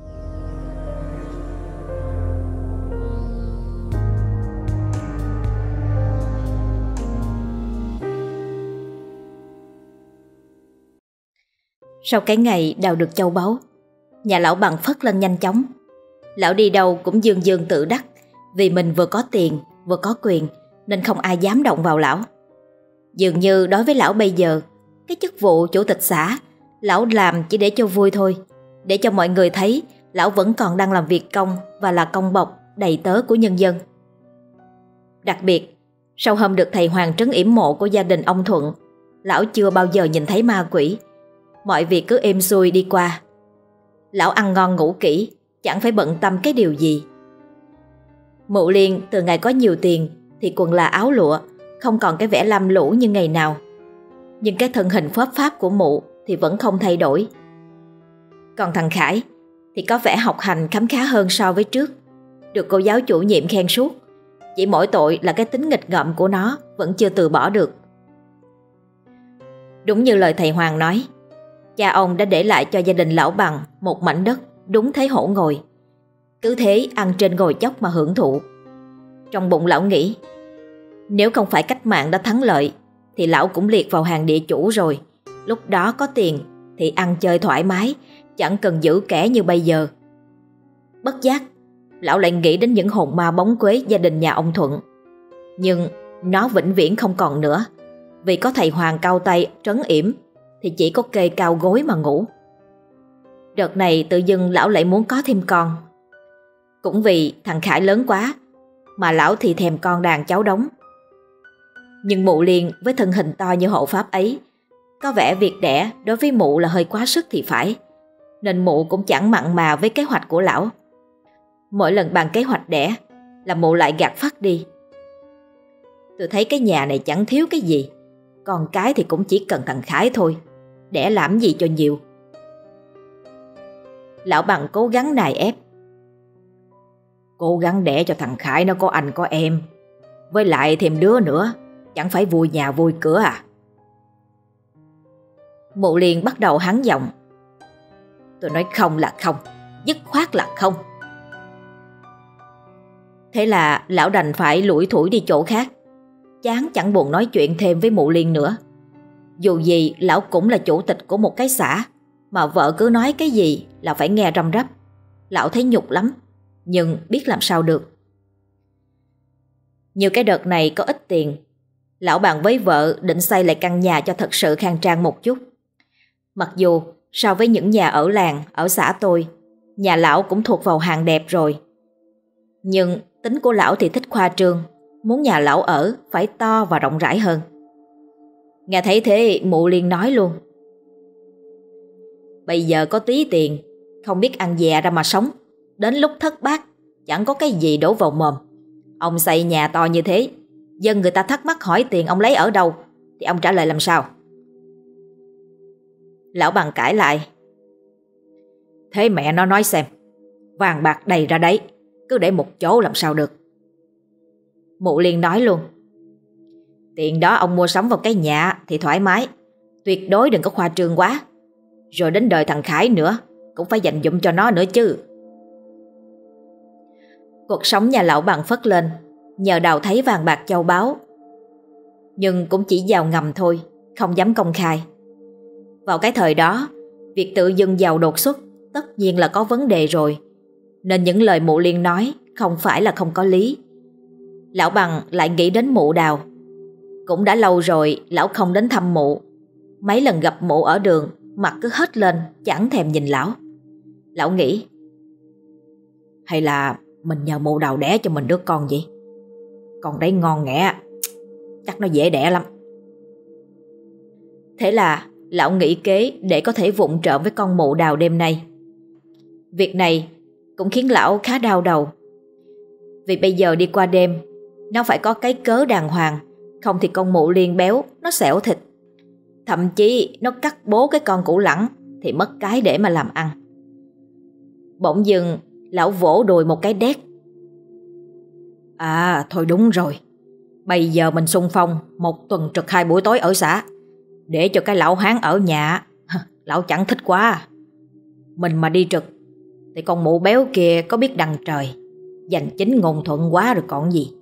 Sau cái ngày đào được châu báu, nhà lão Bằng phất lên nhanh chóng. Lão đi đâu cũng dương dương tự đắc, vì mình vừa có tiền vừa có quyền nên không ai dám động vào lão. Dường như đối với lão bây giờ, cái chức vụ chủ tịch xã lão làm chỉ để cho vui thôi, để cho mọi người thấy lão vẫn còn đang làm việc công và là công bộc đầy tớ của nhân dân. Đặc biệt, sau hôm được thầy Hoàng trấn yểm mộ của gia đình ông Thuận, lão chưa bao giờ nhìn thấy ma quỷ. Mọi việc cứ êm xuôi đi qua. Lão ăn ngon ngủ kỹ, chẳng phải bận tâm cái điều gì. Mụ Liên từ ngày có nhiều tiền thì quần là áo lụa, không còn cái vẻ lam lũ như ngày nào, nhưng cái thân hình phớp pháp của mụ thì vẫn không thay đổi. Còn thằng Khải thì có vẻ học hành khấm khá hơn so với trước, được cô giáo chủ nhiệm khen suốt. Chỉ mỗi tội là cái tính nghịch ngợm của nó vẫn chưa từ bỏ được. Đúng như lời thầy Hoàng nói, cha ông đã để lại cho gia đình lão Bằng một mảnh đất đúng thế hổ ngồi. Cứ thế ăn trên ngồi chốc mà hưởng thụ. Trong bụng lão nghĩ, nếu không phải cách mạng đã thắng lợi thì lão cũng liệt vào hàng địa chủ rồi. Lúc đó có tiền thì ăn chơi thoải mái, chẳng cần giữ kẻ như bây giờ. Bất giác, lão lại nghĩ đến những hồn ma bóng quế gia đình nhà ông Thuận. Nhưng nó vĩnh viễn không còn nữa, vì có thầy Hoàng cao tay trấn yểm thì chỉ có kê cao gối mà ngủ. Đợt này tự dưng lão lại muốn có thêm con. Cũng vì thằng Khải lớn quá mà lão thì thèm con đàn cháu đống. Nhưng mụ Liên với thân hình to như hộ pháp ấy, có vẻ việc đẻ đối với mụ là hơi quá sức thì phải, nên mụ cũng chẳng mặn mà với kế hoạch của lão. Mỗi lần bàn kế hoạch đẻ là mụ lại gạt phắt đi. Tôi thấy cái nhà này chẳng thiếu cái gì, con cái thì cũng chỉ cần thằng Khải thôi, đẻ làm gì cho nhiều. Lão Bằng cố gắng nài ép. Cố gắng đẻ cho thằng Khải nó có anh có em, với lại thêm đứa nữa, chẳng phải vui nhà vui cửa à? Mụ Liên bắt đầu hắn giọng. Tôi nói không là không, dứt khoát là không. Thế là lão đành phải lủi thủi đi chỗ khác, chán chẳng buồn nói chuyện thêm với mụ Liên nữa. Dù gì lão cũng là chủ tịch của một cái xã, mà vợ cứ nói cái gì là phải nghe răm rắp. Lão thấy nhục lắm, nhưng biết làm sao được. Như cái đợt này có ít tiền, lão bàn với vợ định xây lại căn nhà cho thật sự khang trang một chút. Mặc dù so với những nhà ở làng, ở xã tôi, nhà lão cũng thuộc vào hàng đẹp rồi. Nhưng tính của lão thì thích khoa trương, muốn nhà lão ở phải to và rộng rãi hơn. Nghe thấy thế mụ Liên nói luôn. Bây giờ có tí tiền, không biết ăn dè ra mà sống, đến lúc thất bát chẳng có cái gì đổ vào mồm. Ông xây nhà to như thế, dân người ta thắc mắc hỏi tiền ông lấy ở đâu, thì ông trả lời làm sao? Lão Bằng cãi lại. Thế mẹ nó nói xem, vàng bạc đầy ra đấy, cứ để một chỗ làm sao được? Mụ Liên nói luôn. Tiền đó ông mua sắm vào cái nhà thì thoải mái, tuyệt đối đừng có khoa trương quá. Rồi đến đời thằng Khải nữa, cũng phải dành dụm cho nó nữa chứ. Cuộc sống nhà lão Bằng phất lên nhờ đào thấy vàng bạc châu báu, nhưng cũng chỉ giàu ngầm thôi, không dám công khai. Vào cái thời đó, việc tự dưng giàu đột xuất tất nhiên là có vấn đề rồi, nên những lời mụ Liên nói không phải là không có lý. Lão Bằng lại nghĩ đến mụ Đào. Cũng đã lâu rồi lão không đến thăm mụ. Mấy lần gặp mụ ở đường, mặt cứ hét lên, chẳng thèm nhìn lão. Lão nghĩ, hay là mình nhờ mụ Đào đẻ cho mình đứa con vậy? Con đấy ngon nghẻ, chắc nó dễ đẻ lắm. Thế là lão nghĩ kế để có thể vụng trộm với con mụ Đào đêm nay. Việc này cũng khiến lão khá đau đầu, vì bây giờ đi qua đêm nó phải có cái cớ đàng hoàng, không thì con mụ Liên béo nó xẻo thịt. Thậm chí nó cắt bố cái con củ lẳng thì mất cái để mà làm ăn. Bỗng dưng lão vỗ đùi một cái đét. À thôi đúng rồi, bây giờ mình xung phong một tuần trực 2 buổi tối ở xã, để cho cái lão hán ở nhà. Lão chẳng thích quá. Mình mà đi trực thì con mụ béo kia có biết đằng trời, giành chính ngôn thuận quá rồi còn gì.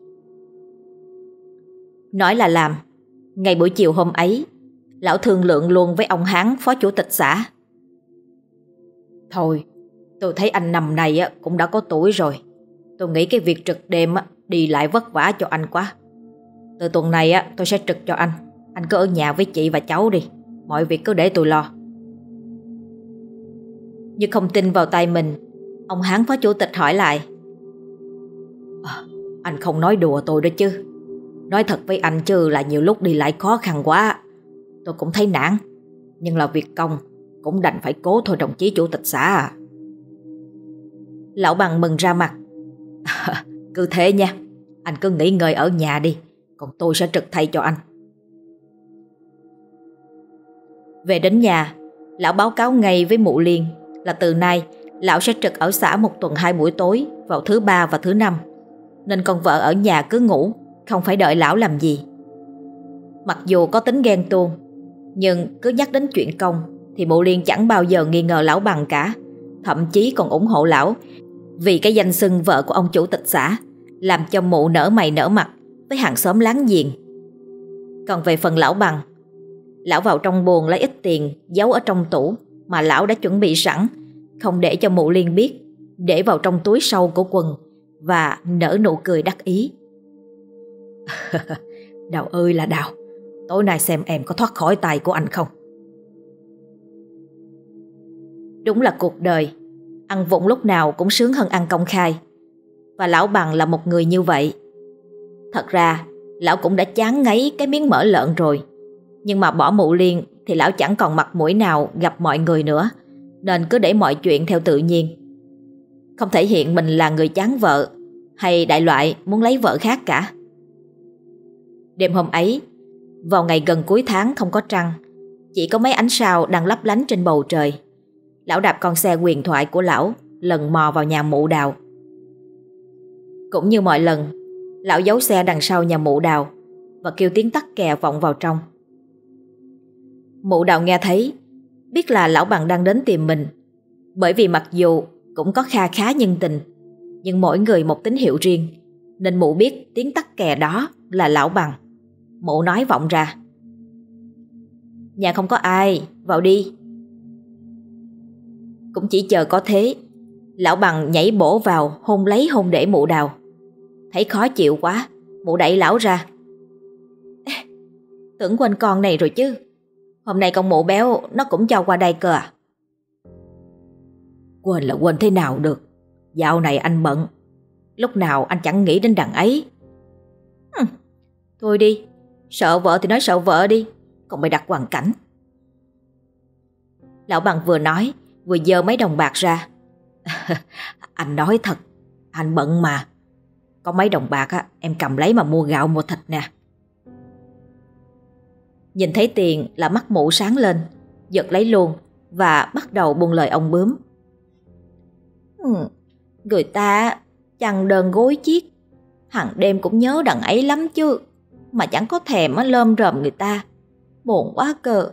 Nói là làm. Ngày buổi chiều hôm ấy, lão thương lượng luôn với ông Hán phó chủ tịch xã. Thôi, tôi thấy anh nằm này cũng đã có tuổi rồi. Tôi nghĩ cái việc trực đêm đi lại vất vả cho anh quá. Từ tuần này tôi sẽ trực cho anh. Anh cứ ở nhà với chị và cháu đi, mọi việc cứ để tôi lo. Như không tin vào tay mình, ông Hán phó chủ tịch hỏi lại. Anh không nói đùa tôi đó chứ? Nói thật với anh chứ là nhiều lúc đi lại khó khăn quá. Tôi cũng thấy nản, nhưng là việc công, cũng đành phải cố thôi đồng chí chủ tịch xã à. Lão Bằng mừng ra mặt. Cứ thế nha, anh cứ nghỉ ngơi ở nhà đi, còn tôi sẽ trực thay cho anh. Về đến nhà, lão báo cáo ngay với mụ Liên là từ nay lão sẽ trực ở xã một tuần 2 buổi tối vào thứ 3 và thứ 5, nên con vợ ở nhà cứ ngủ, không phải đợi lão làm gì. Mặc dù có tính ghen tuông, nhưng cứ nhắc đến chuyện công thì mụ Liên chẳng bao giờ nghi ngờ lão Bằng cả, thậm chí còn ủng hộ lão vì cái danh xưng vợ của ông chủ tịch xã, làm cho mụ nở mày nở mặt với hàng xóm láng giềng. Còn về phần lão Bằng, lão vào trong buồng lấy ít tiền giấu ở trong tủ mà lão đã chuẩn bị sẵn, không để cho mụ Liên biết, để vào trong túi sau của quần và nở nụ cười đắc ý. Đào ơi là Đào, tối nay xem em có thoát khỏi tay của anh không. Đúng là cuộc đời, ăn vụng lúc nào cũng sướng hơn ăn công khai. Và lão Bằng là một người như vậy. Thật ra lão cũng đã chán ngấy cái miếng mỡ lợn rồi, nhưng mà bỏ mụ Liên thì lão chẳng còn mặt mũi nào gặp mọi người nữa, nên cứ để mọi chuyện theo tự nhiên, không thể hiện mình là người chán vợ hay đại loại muốn lấy vợ khác cả. Đêm hôm ấy, vào ngày gần cuối tháng không có trăng, chỉ có mấy ánh sao đang lấp lánh trên bầu trời, lão đạp con xe huyền thoại của lão lần mò vào nhà mụ Đào. Cũng như mọi lần, lão giấu xe đằng sau nhà mụ Đào và kêu tiếng tắc kè vọng vào trong. Mụ Đào nghe thấy, biết là lão Bằng đang đến tìm mình, bởi vì mặc dù cũng có kha khá nhân tình, nhưng mỗi người một tín hiệu riêng, nên mụ biết tiếng tắc kè đó là lão Bằng. Mụ nói vọng ra: "Nhà không có ai, vào đi." Cũng chỉ chờ có thế, lão Bằng nhảy bổ vào hôn lấy hôn để mụ Đào. Thấy khó chịu quá, mụ đẩy lão ra: "Tưởng quên con này rồi chứ, hôm nay con mụ béo nó cũng cho qua đây cơ à?" Quên là quên thế nào được, dạo này anh bận, lúc nào anh chẳng nghĩ đến đằng ấy. Thôi đi, sợ vợ thì nói sợ vợ đi, còn bày đặt hoàn cảnh. Lão Bằng vừa nói vừa giơ mấy đồng bạc ra. Anh nói thật, anh bận mà. Có mấy đồng bạc á, em cầm lấy mà mua gạo mua thịt nè. Nhìn thấy tiền là mắt mụ sáng lên, giật lấy luôn và bắt đầu buông lời ông bướm. Người ta chăn đơn gối chiếc, hằng đêm cũng nhớ đằng ấy lắm chứ, mà chẳng có thèm á lơm rơm người ta, buồn quá cơ.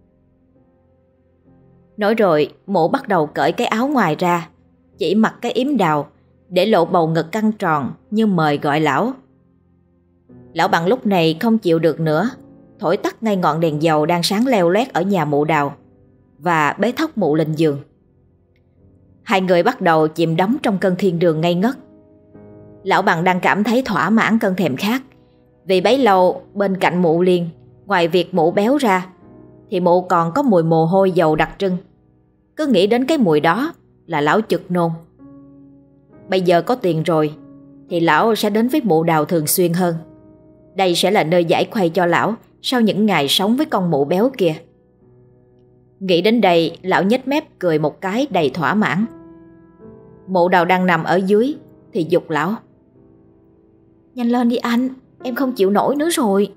Nói rồi mụ bắt đầu cởi cái áo ngoài ra, chỉ mặc cái yếm Đào để lộ bầu ngực căng tròn như mời gọi lão. Lão Bằng lúc này không chịu được nữa, thổi tắt ngay ngọn đèn dầu đang sáng leo lét ở nhà mụ Đào và bế thốc mụ lên giường. Hai người bắt đầu chìm đắm trong cơn thiên đường ngây ngất. Lão Bằng đang cảm thấy thỏa mãn cơn thèm khát, vì bấy lâu bên cạnh mụ Liên, ngoài việc mụ béo ra thì mụ còn có mùi mồ hôi dầu đặc trưng. Cứ nghĩ đến cái mùi đó là lão chực nôn. Bây giờ có tiền rồi thì lão sẽ đến với mụ Đào thường xuyên hơn. Đây sẽ là nơi giải khuây cho lão sau những ngày sống với con mụ béo kia. Nghĩ đến đây, lão nhếch mép cười một cái đầy thỏa mãn. Mụ Đào đang nằm ở dưới thì giục lão: "Nhanh lên đi anh, em không chịu nổi nữa rồi."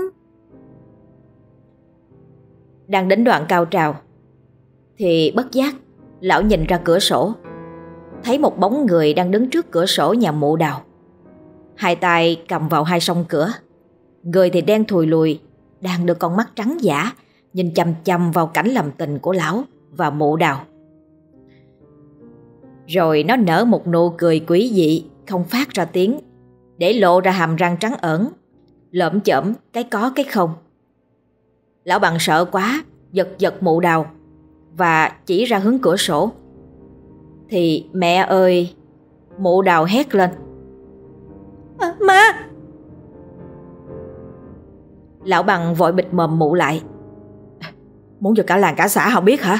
Đang đến đoạn cao trào thì bất giác lão nhìn ra cửa sổ, thấy một bóng người đang đứng trước cửa sổ nhà mụ Đào. Hai tay cầm vào hai song cửa, người thì đen thùi lùi, đang được con mắt trắng dã nhìn chằm chằm vào cảnh làm tình của lão và mụ Đào. Rồi nó nở một nụ cười quý dị không phát ra tiếng, để lộ ra hàm răng trắng ẩn, lởm chởm cái có cái không. Lão Bằng sợ quá, giật giật mụ Đào và chỉ ra hướng cửa sổ. Thì mẹ ơi, mụ Đào hét lên: "Ma!" Lão Bằng vội bịt mồm mụ lại: "Muốn cho cả làng cả xã họ biết hả?"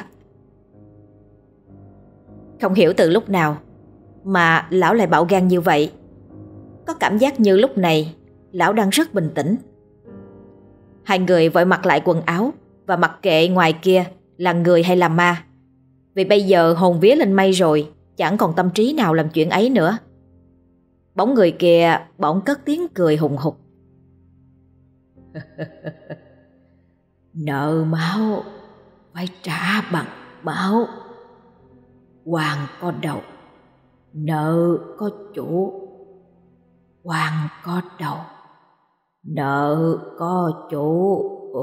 Không hiểu từ lúc nào mà lão lại bạo gan như vậy. Có cảm giác như lúc này lão đang rất bình tĩnh. Hai người vội mặc lại quần áo và mặc kệ ngoài kia là người hay là ma, vì bây giờ hồn vía lên mây rồi, chẳng còn tâm trí nào làm chuyện ấy nữa. Bóng người kia bỗng cất tiếng cười hùng hục: Nợ máu phải trả bằng máu. Quan có đầu, nợ có chủ. Quan có đầu, nợ có chủ.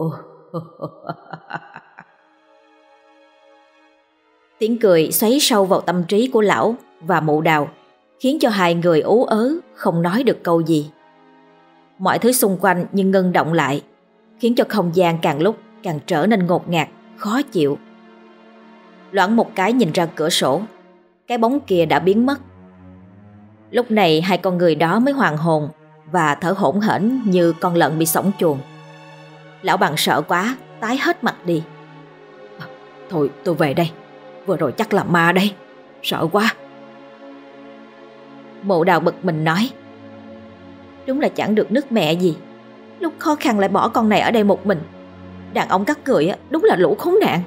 Tiếng cười xoáy sâu vào tâm trí của lão và mụ Đào, khiến cho hai người ú ớ không nói được câu gì. Mọi thứ xung quanh như ngưng động lại, khiến cho không gian càng lúc càng trở nên ngột ngạt, khó chịu. Loáng một cái nhìn ra cửa sổ, cái bóng kia đã biến mất. Lúc này hai con người đó mới hoàn hồn và thở hổn hển như con lợn bị xổng chuồng. Lão Bằng sợ quá, tái hết mặt đi. Thôi tôi về đây, vừa rồi chắc là ma đây, sợ quá. Mụ Đào bực mình nói: Đúng là chẳng được nước mẹ gì, lúc khó khăn lại bỏ con này ở đây một mình. Đàn ông cắt cười đúng là lũ khốn nạn.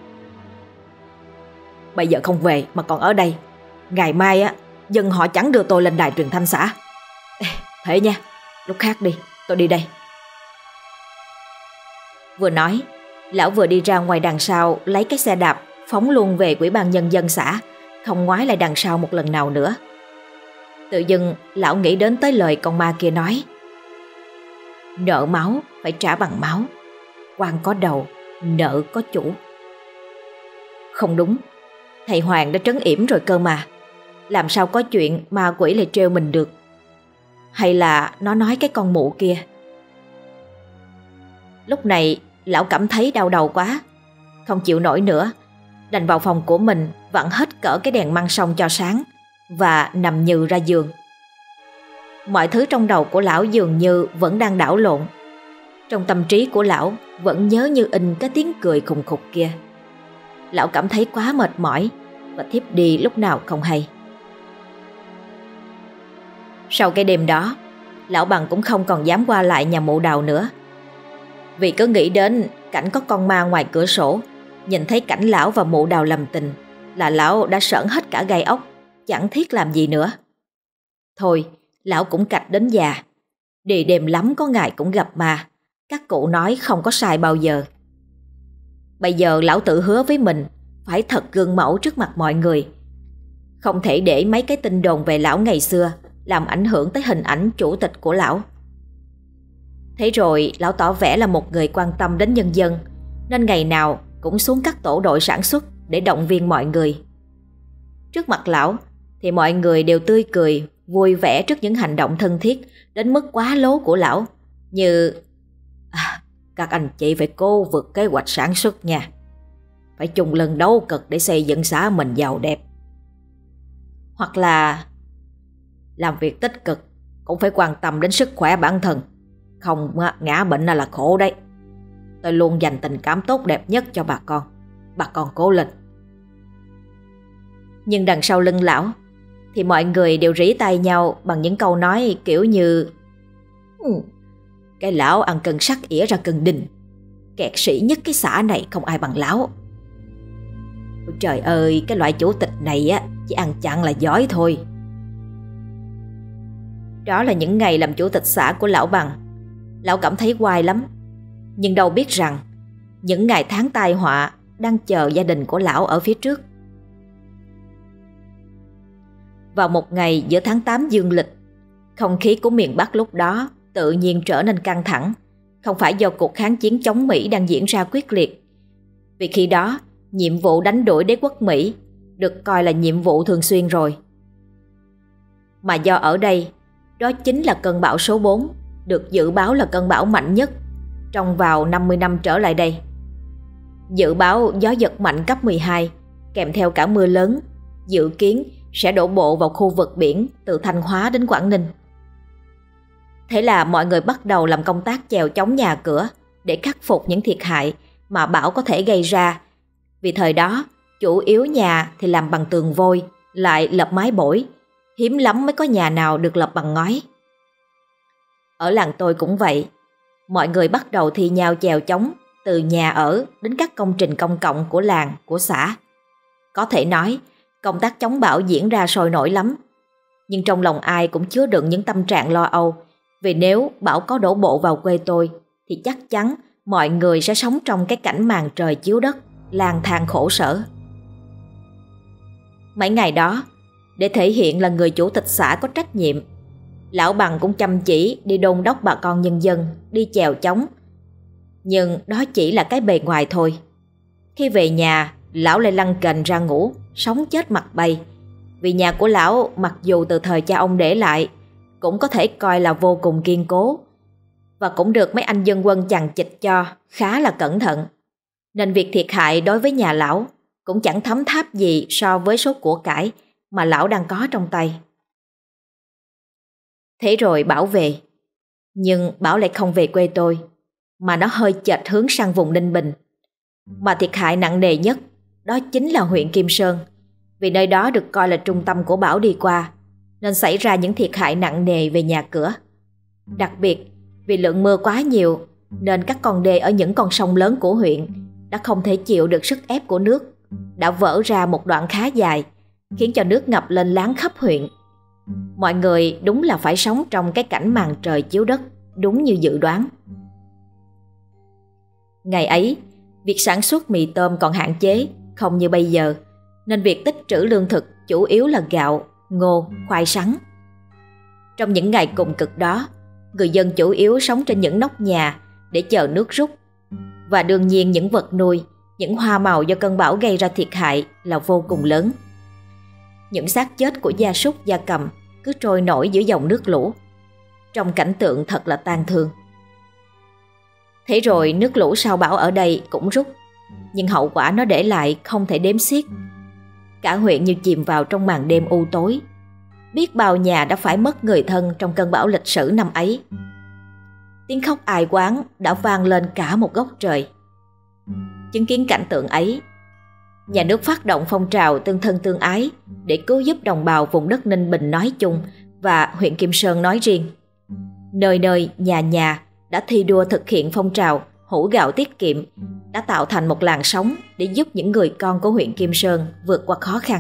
Bây giờ không về mà còn ở đây, ngày mai dân họ chẳng đưa tôi lên đài truyền thanh xã. Thế nha, lúc khác đi, tôi đi đây. Vừa nói, lão vừa đi ra ngoài đằng sau, lấy cái xe đạp phóng luôn về Ủy ban nhân dân xã, không ngoái lại đằng sau một lần nào nữa. Tự dưng lão nghĩ đến tới lời con ma kia nói: Nợ máu phải trả bằng máu. Quan có đầu, nợ có chủ. Không đúng, thầy Hoàng đã trấn yểm rồi cơ mà. Làm sao có chuyện ma quỷ lại trêu mình được? Hay là nó nói cái con mụ kia? Lúc này lão cảm thấy đau đầu quá, không chịu nổi nữa, đành vào phòng của mình vặn hết cỡ cái đèn măng sông cho sáng và nằm nhừ ra giường. Mọi thứ trong đầu của lão dường như vẫn đang đảo lộn. Trong tâm trí của lão vẫn nhớ như in cái tiếng cười khùng khục kia. Lão cảm thấy quá mệt mỏi và thiếp đi lúc nào không hay. Sau cái đêm đó, lão Bằng cũng không còn dám qua lại nhà mụ Đào nữa. Vì cứ nghĩ đến cảnh có con ma ngoài cửa sổ, nhìn thấy cảnh lão và mụ Đào làm tình là lão đã sởn hết cả gai ốc, chẳng thiết làm gì nữa. Thôi, lão cũng cạch đến già, đi đêm lắm có ngày cũng gặp ma, các cụ nói không có sai bao giờ. Bây giờ lão tự hứa với mình phải thật gương mẫu trước mặt mọi người, không thể để mấy cái tin đồn về lão ngày xưa làm ảnh hưởng tới hình ảnh chủ tịch của lão. Thế rồi lão tỏ vẻ là một người quan tâm đến nhân dân, nên ngày nào cũng xuống các tổ đội sản xuất để động viên mọi người. Trước mặt lão thì mọi người đều tươi cười, vui vẻ trước những hành động thân thiết đến mức quá lố của lão, như các anh chị phải cố vượt kế hoạch sản xuất nha, phải chung lưng đấu cực để xây dựng xã mình giàu đẹp. Hoặc là làm việc tích cực cũng phải quan tâm đến sức khỏe bản thân, không ngã bệnh là khổ đấy. Tôi luôn dành tình cảm tốt đẹp nhất cho bà con cố lên. Nhưng đằng sau lưng lão thì mọi người đều rỉ tai nhau bằng những câu nói kiểu như: Cái lão ăn cần sắt ỉa ra cần đình, kẹt sĩ nhất cái xã này không ai bằng lão. Ôi trời ơi, cái loại chủ tịch này chỉ ăn chặn là giỏi thôi. Đó là những ngày làm chủ tịch xã của lão Bằng. Lão cảm thấy oai lắm, nhưng đâu biết rằng những ngày tháng tai họa đang chờ gia đình của lão ở phía trước. Vào một ngày giữa tháng 8 dương lịch, không khí của miền Bắc lúc đó tự nhiên trở nên căng thẳng, không phải do cuộc kháng chiến chống Mỹ đang diễn ra quyết liệt. Vì khi đó, nhiệm vụ đánh đuổi đế quốc Mỹ được coi là nhiệm vụ thường xuyên rồi. Mà do ở đây, đó chính là cơn bão số 4, được dự báo là cơn bão mạnh nhất trong vào 50 năm trở lại đây. Dự báo gió giật mạnh cấp 12, kèm theo cả mưa lớn, dự kiến sẽ đổ bộ vào khu vực biển từ Thanh Hóa đến Quảng Ninh. Thế là mọi người bắt đầu làm công tác chèo chống nhà cửa để khắc phục những thiệt hại mà bão có thể gây ra. Vì thời đó, chủ yếu nhà thì làm bằng tường vôi, lại lợp mái bổi, hiếm lắm mới có nhà nào được lợp bằng ngói. Ở làng tôi cũng vậy, mọi người bắt đầu thi nhau chèo chống từ nhà ở đến các công trình công cộng của làng, của xã. Có thể nói, công tác chống bão diễn ra sôi nổi lắm. Nhưng trong lòng ai cũng chứa đựng những tâm trạng lo âu, vì nếu bão có đổ bộ vào quê tôi thì chắc chắn mọi người sẽ sống trong cái cảnh màn trời chiếu đất, lang thang khổ sở. Mấy ngày đó, để thể hiện là người chủ tịch xã có trách nhiệm, lão Bằng cũng chăm chỉ đi đôn đốc bà con nhân dân đi chèo chống. Nhưng đó chỉ là cái bề ngoài thôi. Khi về nhà, lão lại lăn kềnh ra ngủ, sống chết mặt bay. Vì nhà của lão mặc dù từ thời cha ông để lại cũng có thể coi là vô cùng kiên cố, và cũng được mấy anh dân quân chằng chịt cho khá là cẩn thận, nên việc thiệt hại đối với nhà lão cũng chẳng thấm tháp gì so với số của cải mà lão đang có trong tay. Thế rồi Bảo về, nhưng Bảo lại không về quê tôi, mà nó hơi chệch hướng sang vùng Ninh Bình. Mà thiệt hại nặng nề nhất đó chính là huyện Kim Sơn, vì nơi đó được coi là trung tâm của Bảo đi qua, nên xảy ra những thiệt hại nặng nề về nhà cửa. Đặc biệt vì lượng mưa quá nhiều, nên các con đê ở những con sông lớn của huyện đã không thể chịu được sức ép của nước, đã vỡ ra một đoạn khá dài, khiến cho nước ngập lên láng khắp huyện. Mọi người đúng là phải sống trong cái cảnh màn trời chiếu đất, đúng như dự đoán. Ngày ấy, việc sản xuất mì tôm còn hạn chế, không như bây giờ, nên việc tích trữ lương thực chủ yếu là gạo, ngô, khoai sắn. Trong những ngày cùng cực đó, người dân chủ yếu sống trên những nóc nhà để chờ nước rút. Và đương nhiên những vật nuôi, những hoa màu do cơn bão gây ra thiệt hại là vô cùng lớn. Những xác chết của gia súc gia cầm cứ trôi nổi giữa dòng nước lũ, trong cảnh tượng thật là tang thương. Thế rồi nước lũ sau bão ở đây cũng rút, nhưng hậu quả nó để lại không thể đếm xiết. Cả huyện như chìm vào trong màn đêm u tối. Biết bao nhà đã phải mất người thân trong cơn bão lịch sử năm ấy. Tiếng khóc ai oán đã vang lên cả một góc trời. Chứng kiến cảnh tượng ấy, nhà nước phát động phong trào tương thân tương ái để cứu giúp đồng bào vùng đất Ninh Bình nói chung và huyện Kim Sơn nói riêng. Nơi nơi, nhà nhà đã thi đua thực hiện phong trào hũ gạo tiết kiệm, đã tạo thành một làn sóng để giúp những người con của huyện Kim Sơn vượt qua khó khăn.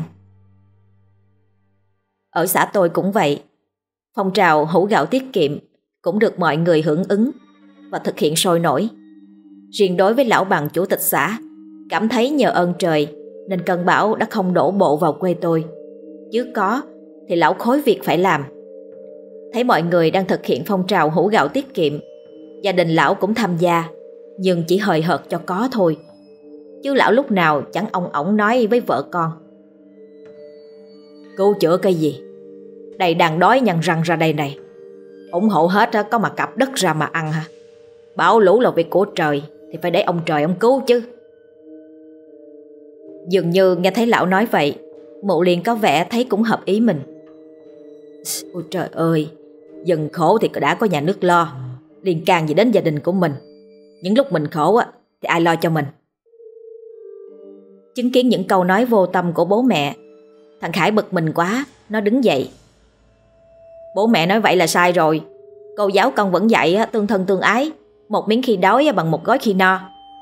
Ở xã tôi cũng vậy, phong trào hũ gạo tiết kiệm cũng được mọi người hưởng ứng và thực hiện sôi nổi. Riêng đối với lão Bằng chủ tịch xã, cảm thấy nhờ ơn trời nên cơn bão đã không đổ bộ vào quê tôi, chứ có thì lão khối việc phải làm. Thấy mọi người đang thực hiện phong trào hũ gạo tiết kiệm, gia đình lão cũng tham gia, nhưng chỉ hời hợt cho có thôi, chứ lão lúc nào chẳng ong ổng nói với vợ con: cứu chữa cái gì, đây đang đói nhăn răng ra đây này, ủng hộ hết có mà cặp đất ra mà ăn hả? Bão lũ là việc của trời thì phải để ông trời ông cứu chứ. Dường như nghe thấy lão nói vậy, Mụ liền có vẻ thấy cũng hợp ý mình. Ôi trời ơi, dân khổ thì đã có nhà nước lo, liên can gì đến gia đình của mình. Những lúc mình khổ thì ai lo cho mình. Chứng kiến những câu nói vô tâm của bố mẹ, thằng Khải bực mình quá, nó đứng dậy. Bố mẹ nói vậy là sai rồi. Cô giáo con vẫn dạy tương thân tương ái, một miếng khi đói bằng một gói khi no.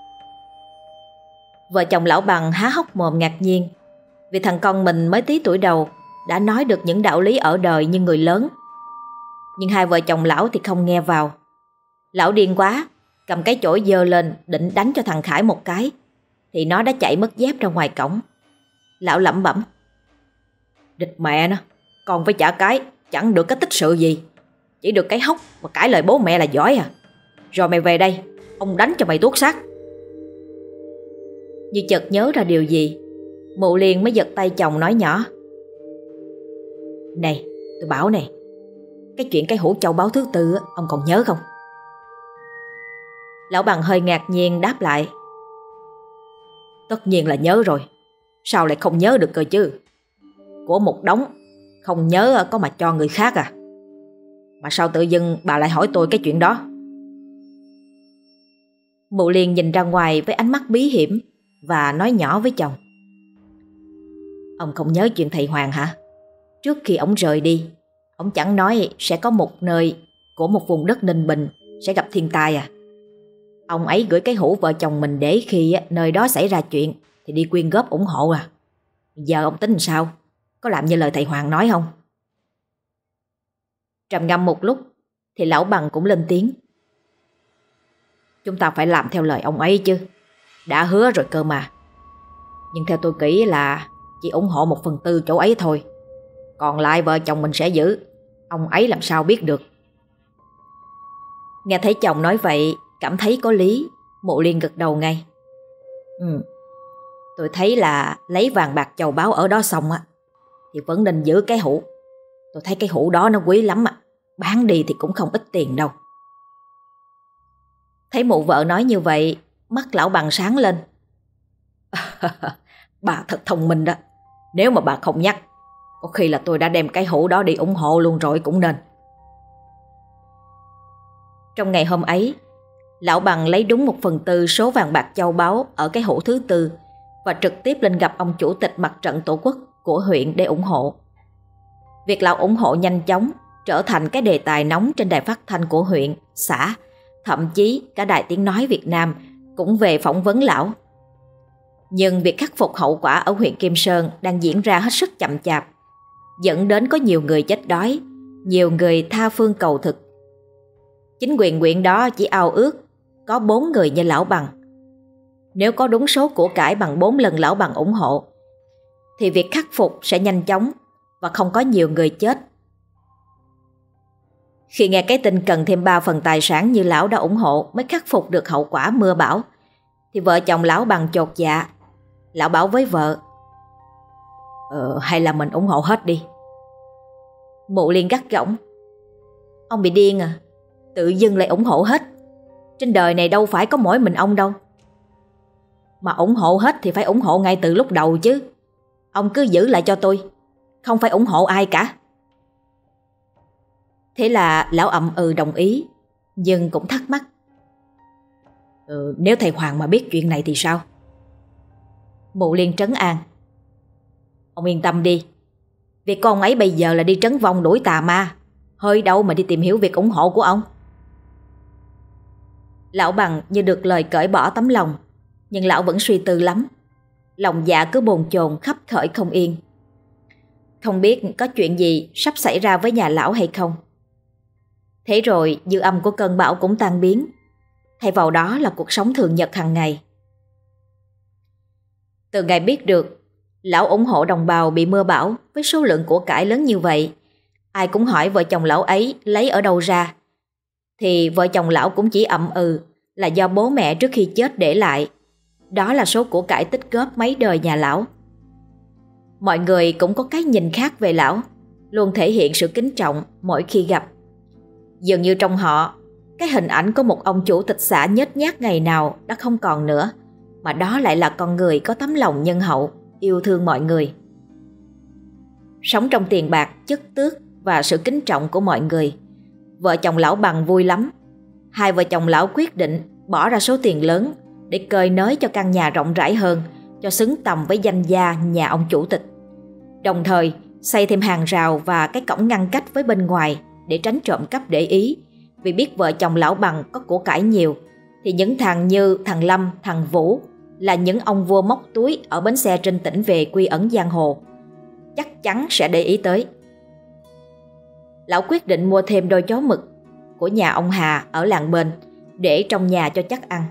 Vợ chồng lão Bằng há hốc mồm ngạc nhiên, vì thằng con mình mới tí tuổi đầu đã nói được những đạo lý ở đời như người lớn. Nhưng hai vợ chồng lão thì không nghe vào. Lão điên quá, cầm cái chổi giơ lên định đánh cho thằng Khải một cái, thì nó đã chạy mất dép ra ngoài cổng. Lão lẩm bẩm: địch mẹ nó, con phải trả cái, chẳng được cái tích sự gì, chỉ được cái hốc mà cãi lời bố mẹ là giỏi à. Rồi mày về đây, ông đánh cho mày tuốt xác. Như chợt nhớ ra điều gì, Mụ liền mới giật tay chồng nói nhỏ: Này, tôi bảo này, cái chuyện cái hũ châu báu thứ tư ông còn nhớ không? Lão Bằng hơi ngạc nhiên đáp lại: Tất nhiên là nhớ rồi, sao lại không nhớ được cơ chứ? Của một đống, không nhớ có mà cho người khác à? Mà sao tự dưng bà lại hỏi tôi cái chuyện đó? Mụ liền nhìn ra ngoài với ánh mắt bí hiểm và nói nhỏ với chồng: Ông không nhớ chuyện thầy Hoàng hả? Trước khi ông rời đi, ông chẳng nói sẽ có một nơi của một vùng đất Ninh Bình sẽ gặp thiên tai à? Ông ấy gửi cái hũ vợ chồng mình để khi nơi đó xảy ra chuyện thì đi quyên góp ủng hộ à? Giờ ông tính sao? Có làm như lời thầy Hoàng nói không? Trầm ngâm một lúc thì lão Bằng cũng lên tiếng: chúng ta phải làm theo lời ông ấy chứ. Đã hứa rồi cơ mà. Nhưng theo tôi nghĩ là chỉ ủng hộ 1/4 chỗ ấy thôi. Còn lại vợ chồng mình sẽ giữ. Ông ấy làm sao biết được. Nghe thấy chồng nói vậy, cảm thấy có lý, Mụ Liên gật đầu ngay. Tôi thấy là lấy vàng bạc châu báu ở đó xong á, thì vẫn nên giữ cái hũ. Tôi thấy cái hũ đó nó quý lắm á. Bán đi thì cũng không ít tiền đâu. Thấy mụ vợ nói như vậy, mắt lão Bằng sáng lên. Bà thật thông minh đó. Nếu mà bà không nhắc, có khi là tôi đã đem cái hũ đó đi ủng hộ luôn rồi cũng nên. Trong ngày hôm ấy, lão Bằng lấy đúng 1/4 số vàng bạc châu báu ở cái hũ thứ tư và trực tiếp lên gặp ông chủ tịch mặt trận tổ quốc của huyện để ủng hộ. Việc lão ủng hộ nhanh chóng trở thành cái đề tài nóng trên đài phát thanh của huyện, xã, thậm chí cả đài Tiếng Nói Việt Nam cũng về phỏng vấn lão. Nhưng việc khắc phục hậu quả ở huyện Kim Sơn đang diễn ra hết sức chậm chạp, dẫn đến có nhiều người chết đói, nhiều người tha phương cầu thực. Chính quyền huyện đó chỉ ao ước có 4 người như lão Bằng. Nếu có đúng số của cải bằng 4 lần lão Bằng ủng hộ, thì việc khắc phục sẽ nhanh chóng và không có nhiều người chết. Khi nghe cái tin cần thêm 3 phần tài sản như lão đã ủng hộ mới khắc phục được hậu quả mưa bão, thì vợ chồng lão Bằng chột dạ. Lão bảo với vợ: hay là mình ủng hộ hết đi. Mụ Liên gắt gỏng: Ông bị điên à? Tự dưng lại ủng hộ hết. Trên đời này đâu phải có mỗi mình ông đâu. Mà ủng hộ hết thì phải ủng hộ ngay từ lúc đầu chứ. Ông cứ giữ lại cho tôi, không phải ủng hộ ai cả. Thế là lão ậm đồng ý, nhưng cũng thắc mắc: Nếu thầy Hoàng mà biết chuyện này thì sao? Mụ Liên trấn an: Ông yên tâm đi. Việc con ấy bây giờ là đi trấn vong đuổi tà ma, hơi đâu mà đi tìm hiểu việc ủng hộ của ông. Lão Bằng như được lời cởi bỏ tấm lòng, nhưng lão vẫn suy tư lắm. Lòng dạ cứ bồn chồn khắp khởi không yên. Không biết có chuyện gì sắp xảy ra với nhà lão hay không. Thế rồi dư âm của cơn bão cũng tan biến, thay vào đó là cuộc sống thường nhật hàng ngày. Từ ngày biết được lão ủng hộ đồng bào bị mưa bão với số lượng của cải lớn như vậy, ai cũng hỏi vợ chồng lão ấy lấy ở đâu ra. Thì vợ chồng lão cũng chỉ ậm là do bố mẹ trước khi chết để lại. Đó là số của cải tích góp mấy đời nhà lão. Mọi người cũng có cái nhìn khác về lão, luôn thể hiện sự kính trọng mỗi khi gặp. Dường như trong họ, cái hình ảnh của một ông chủ tịch xã nhếch nhác ngày nào đã không còn nữa, mà đó lại là con người có tấm lòng nhân hậu, yêu thương mọi người. Sống trong tiền bạc, chức tước và sự kính trọng của mọi người, vợ chồng lão Bằng vui lắm. Hai vợ chồng lão quyết định bỏ ra số tiền lớn để cơi nới cho căn nhà rộng rãi hơn, cho xứng tầm với danh gia nhà ông chủ tịch. Đồng thời xây thêm hàng rào và cái cổng ngăn cách với bên ngoài để tránh trộm cắp để ý. Vì biết vợ chồng lão Bằng có của cải nhiều, thì những thằng như thằng Lâm, thằng Vũ là những ông vua móc túi ở bến xe trên tỉnh về quy ẩn giang hồ, chắc chắn sẽ để ý tới. Lão quyết định mua thêm đôi chó mực của nhà ông Hà ở làng bên để trong nhà cho chắc ăn.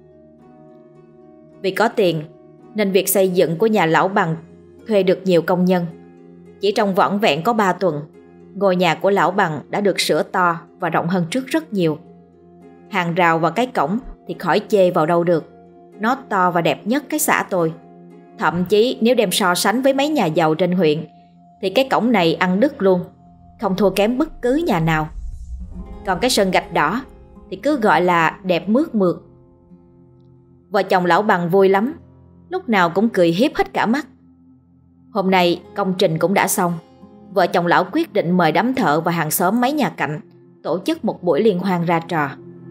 Vì có tiền nên việc xây dựng của nhà lão Bằng thuê được nhiều công nhân. Chỉ trong vỏn vẹn có 3 tuần, ngôi nhà của lão Bằng đã được sửa to và rộng hơn trước rất nhiều. Hàng rào và cái cổng thì khỏi chê vào đâu được. Nó to và đẹp nhất cái xã tôi. Thậm chí nếu đem so sánh với mấy nhà giàu trên huyện, thì cái cổng này ăn đứt luôn, không thua kém bất cứ nhà nào. Còn cái sân gạch đỏ thì cứ gọi là đẹp mướt mượt. Vợ chồng lão Bằng vui lắm, lúc nào cũng cười hiếp hết cả mắt. Hôm nay công trình cũng đã xong. Vợ chồng lão quyết định mời đám thợ và hàng xóm mấy nhà cạnh tổ chức một buổi liên hoan ra trò.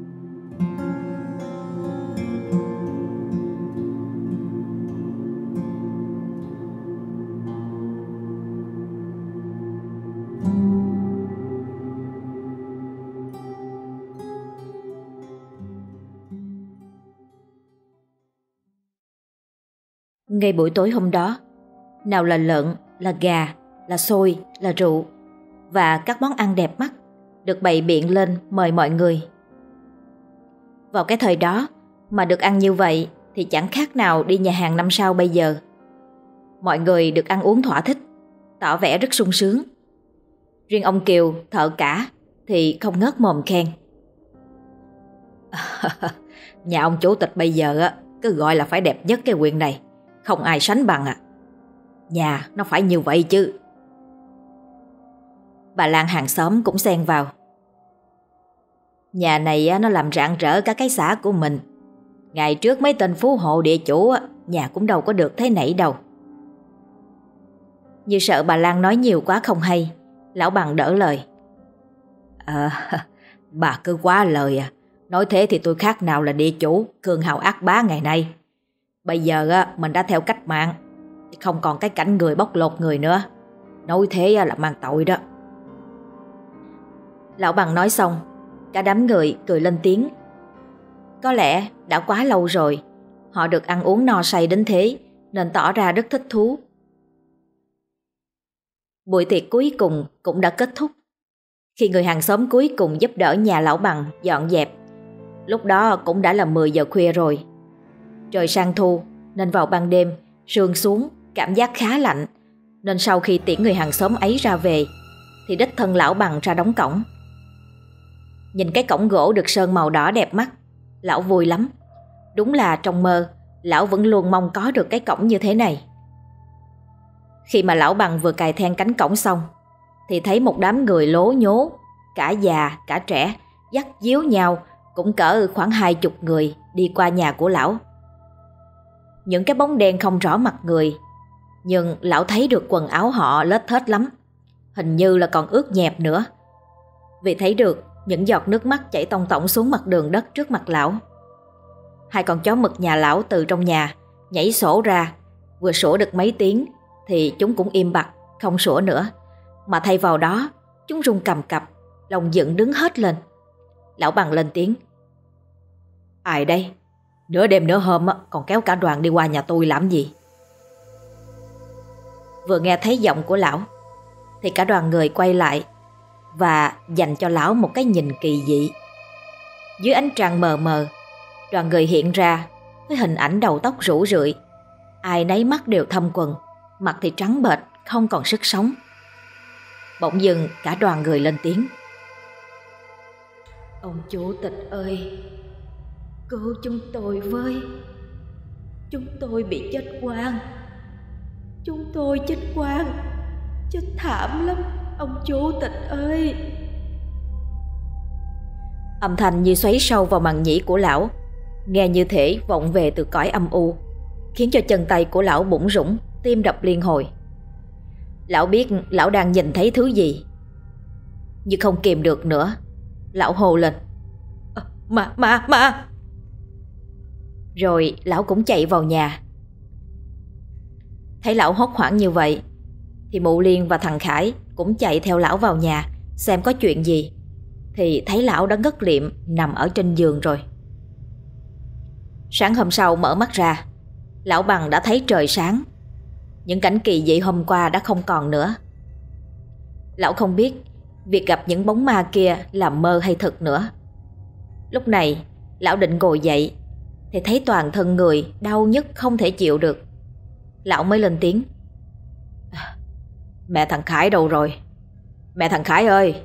Ngay buổi tối hôm đó, nào là lợn, là gà, là xôi, là rượu và các món ăn đẹp mắt được bày biện lên mời mọi người. Vào cái thời đó mà được ăn như vậy thì chẳng khác nào đi nhà hàng năm sao bây giờ. Mọi người được ăn uống thỏa thích, tỏ vẻ rất sung sướng. Riêng ông Kiều, thợ cả thì không ngớt mồm khen. Nhà ông chủ tịch bây giờ cứ gọi là phải đẹp nhất cái huyện này, không ai sánh bằng à. Nhà nó phải như vậy chứ. Bà Lan hàng xóm cũng xen vào. Nhà này nó làm rạng rỡ cả cái xã của mình. Ngày trước mấy tên phú hộ địa chủ nhà cũng đâu có được thế nãy đâu. Như sợ bà Lan nói nhiều quá không hay, lão Bằng đỡ lời. Bà cứ quá lời à. Nói thế thì tôi khác nào là địa chủ cường hào ác bá ngày nay. Bây giờ mình đã theo cách mạng, không còn cái cảnh người bóc lột người nữa. Nói thế là mang tội đó. Lão Bằng nói xong, cả đám người cười lên tiếng. Có lẽ đã quá lâu rồi họ được ăn uống no say đến thế, nên tỏ ra rất thích thú. Buổi tiệc cuối cùng cũng đã kết thúc. Khi người hàng xóm cuối cùng giúp đỡ nhà lão Bằng dọn dẹp, lúc đó cũng đã là 10 giờ khuya rồi. Trời sang thu nên vào ban đêm sương xuống, cảm giác khá lạnh. Nên sau khi tiễn người hàng xóm ấy ra về thì đích thân lão Bằng ra đóng cổng. Nhìn cái cổng gỗ được sơn màu đỏ đẹp mắt, lão vui lắm. Đúng là trong mơ lão vẫn luôn mong có được cái cổng như thế này. Khi mà lão Bằng vừa cài then cánh cổng xong thì thấy một đám người lố nhố, cả già cả trẻ, dắt díu nhau, cũng cỡ khoảng 20 người đi qua nhà của lão. Những cái bóng đen không rõ mặt người, nhưng lão thấy được quần áo họ lết thết lắm, hình như là còn ướt nhẹp nữa. Vì thấy được những giọt nước mắt chảy tông tổng xuống mặt đường đất trước mặt lão. Hai con chó mực nhà lão từ trong nhà nhảy sổ ra, vừa sủa được mấy tiếng thì chúng cũng im bặt, không sủa nữa, mà thay vào đó chúng run cầm cập, lòng giận đứng hết lên. Lão Bằng lên tiếng. Ai đây? Nửa đêm nửa hôm còn kéo cả đoàn đi qua nhà tôi làm gì? Vừa nghe thấy giọng của lão thì cả đoàn người quay lại và dành cho lão một cái nhìn kỳ dị. Dưới ánh trăng mờ mờ, đoàn người hiện ra với hình ảnh đầu tóc rủ rượi, ai nấy mắt đều thâm quầng, mặt thì trắng bệch, không còn sức sống. Bỗng dưng cả đoàn người lên tiếng. Ông chủ tịch ơi, cứu chúng tôi với. Chúng tôi bị chết oan. Chúng tôi chết oan, chết thảm lắm, ông chủ tịch ơi. Âm thanh như xoáy sâu vào màng nhĩ của lão, nghe như thể vọng về từ cõi âm u, khiến cho chân tay của lão bủn rủn, tim đập liên hồi. Lão biết lão đang nhìn thấy thứ gì, nhưng không kìm được nữa, lão hô lên. Ma! Rồi lão cũng chạy vào nhà. Thấy lão hốt hoảng như vậy thì Mụ Liên và thằng Khải cũng chạy theo lão vào nhà xem có chuyện gì, thì thấy lão đã ngất liệm nằm ở trên giường rồi. Sáng hôm sau mở mắt ra, lão Bằng đã thấy trời sáng. Những cảnh kỳ dị hôm qua đã không còn nữa. Lão không biết việc gặp những bóng ma kia là mơ hay thật nữa. Lúc này lão định ngồi dậy thì thấy toàn thân người đau nhức không thể chịu được. Lão mới lên tiếng. Mẹ thằng Khải đâu rồi? Mẹ thằng Khải ơi!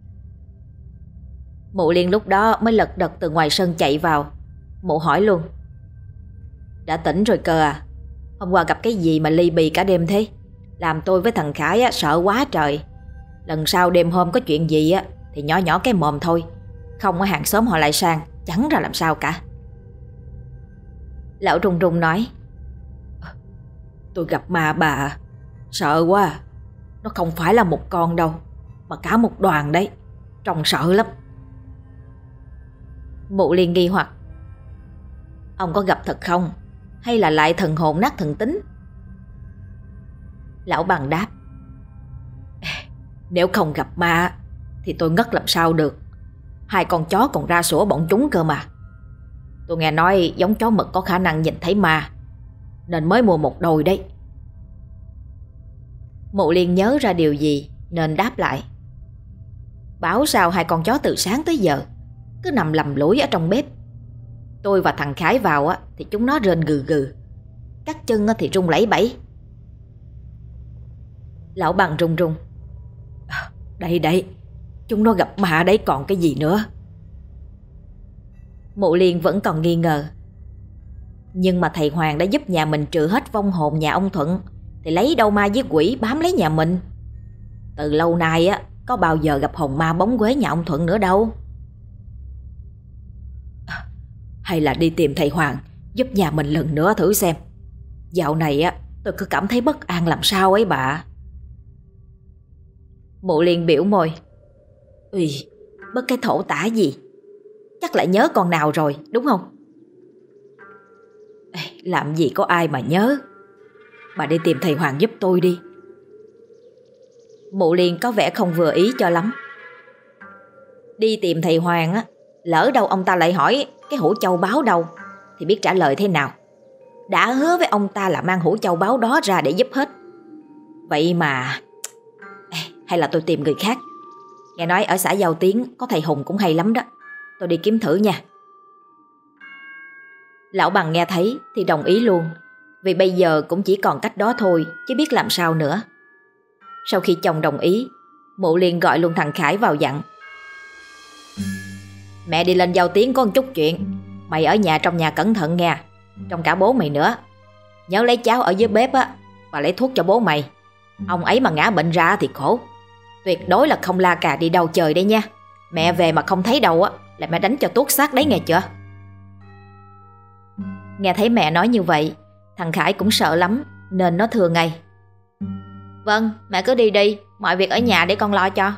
Mụ Liên lúc đó mới lật đật từ ngoài sân chạy vào. Mụ hỏi luôn. Đã tỉnh rồi cơ à? Hôm qua gặp cái gì mà ly bì cả đêm thế? Làm tôi với thằng Khải sợ quá trời. Lần sau đêm hôm có chuyện gì thì nhỏ nhỏ cái mồm thôi, không ở hàng xóm họ lại sang chẳng ra làm sao cả. Lão run run nói. Tôi gặp ma bà, sợ quá. Nó không phải là một con đâu, mà cả một đoàn đấy, trông sợ lắm. Mụ Liên nghi hoặc. Ông có gặp thật không? Hay là lại thần hồn nát thần tính? Lão Bằng đáp. Nếu không gặp ma thì tôi ngất làm sao được. Hai con chó còn ra sủa bọn chúng cơ mà. Tôi nghe nói giống chó mực có khả năng nhìn thấy ma, nên mới mua một đôi đấy. Mụ Liên nhớ ra điều gì nên đáp lại. Bảo sao hai con chó từ sáng tới giờ cứ nằm lầm lũi ở trong bếp, Tôi và thằng Khải vào á thì chúng nó rên gừ gừ, các chân thì rung lẩy bẩy. Lão Bằng run run. Đây, chúng nó gặp ma đấy còn cái gì nữa. Mụ Liên vẫn còn nghi ngờ. Nhưng mà thầy Hoàng đã giúp nhà mình trừ hết vong hồn nhà ông Thuận, thì lấy đâu ma với quỷ bám lấy nhà mình. Từ lâu nay á, có bao giờ gặp hồn ma bóng quế nhà ông Thuận nữa đâu. Hay là đi tìm thầy Hoàng giúp nhà mình lần nữa thử xem. Dạo này á, tôi cứ cảm thấy bất an làm sao ấy bà. Mụ Liên biểu môi. Bất cái thổ tả gì, chắc lại nhớ con nào rồi đúng không? Làm gì có ai mà nhớ. Bà đi tìm thầy Hoàng giúp tôi đi. Mụ Liên có vẻ không vừa ý cho lắm. Đi tìm thầy Hoàng á, lỡ đâu ông ta lại hỏi cái hũ châu báu đâu thì biết trả lời thế nào. Đã hứa với ông ta là mang hũ châu báu đó ra để giúp hết. Vậy mà hay là tôi tìm người khác. Nghe nói ở xã Giao Tiến có thầy Hùng cũng hay lắm đó. Tôi đi kiếm thử nha. Lão Bằng nghe thấy thì đồng ý luôn, vì bây giờ cũng chỉ còn cách đó thôi, chứ biết làm sao nữa. Sau khi chồng đồng ý, Mụ Liên gọi luôn thằng Khải vào dặn. Mẹ đi lên Giao Tiến có một chút chuyện. Mày ở nhà trong nhà cẩn thận nha, trong cả bố mày nữa. Nhớ lấy cháo ở dưới bếp á, và lấy thuốc cho bố mày. Ông ấy mà ngã bệnh ra thì khổ. Tuyệt đối là không la cà đi đâu trời đây nha. Mẹ về mà không thấy đâu á là mẹ đánh cho tuốt xác đấy nghe chưa. Nghe thấy mẹ nói như vậy, thằng Khải cũng sợ lắm nên nó thưa ngay. Vâng, mẹ cứ đi đi, mọi việc ở nhà để con lo cho.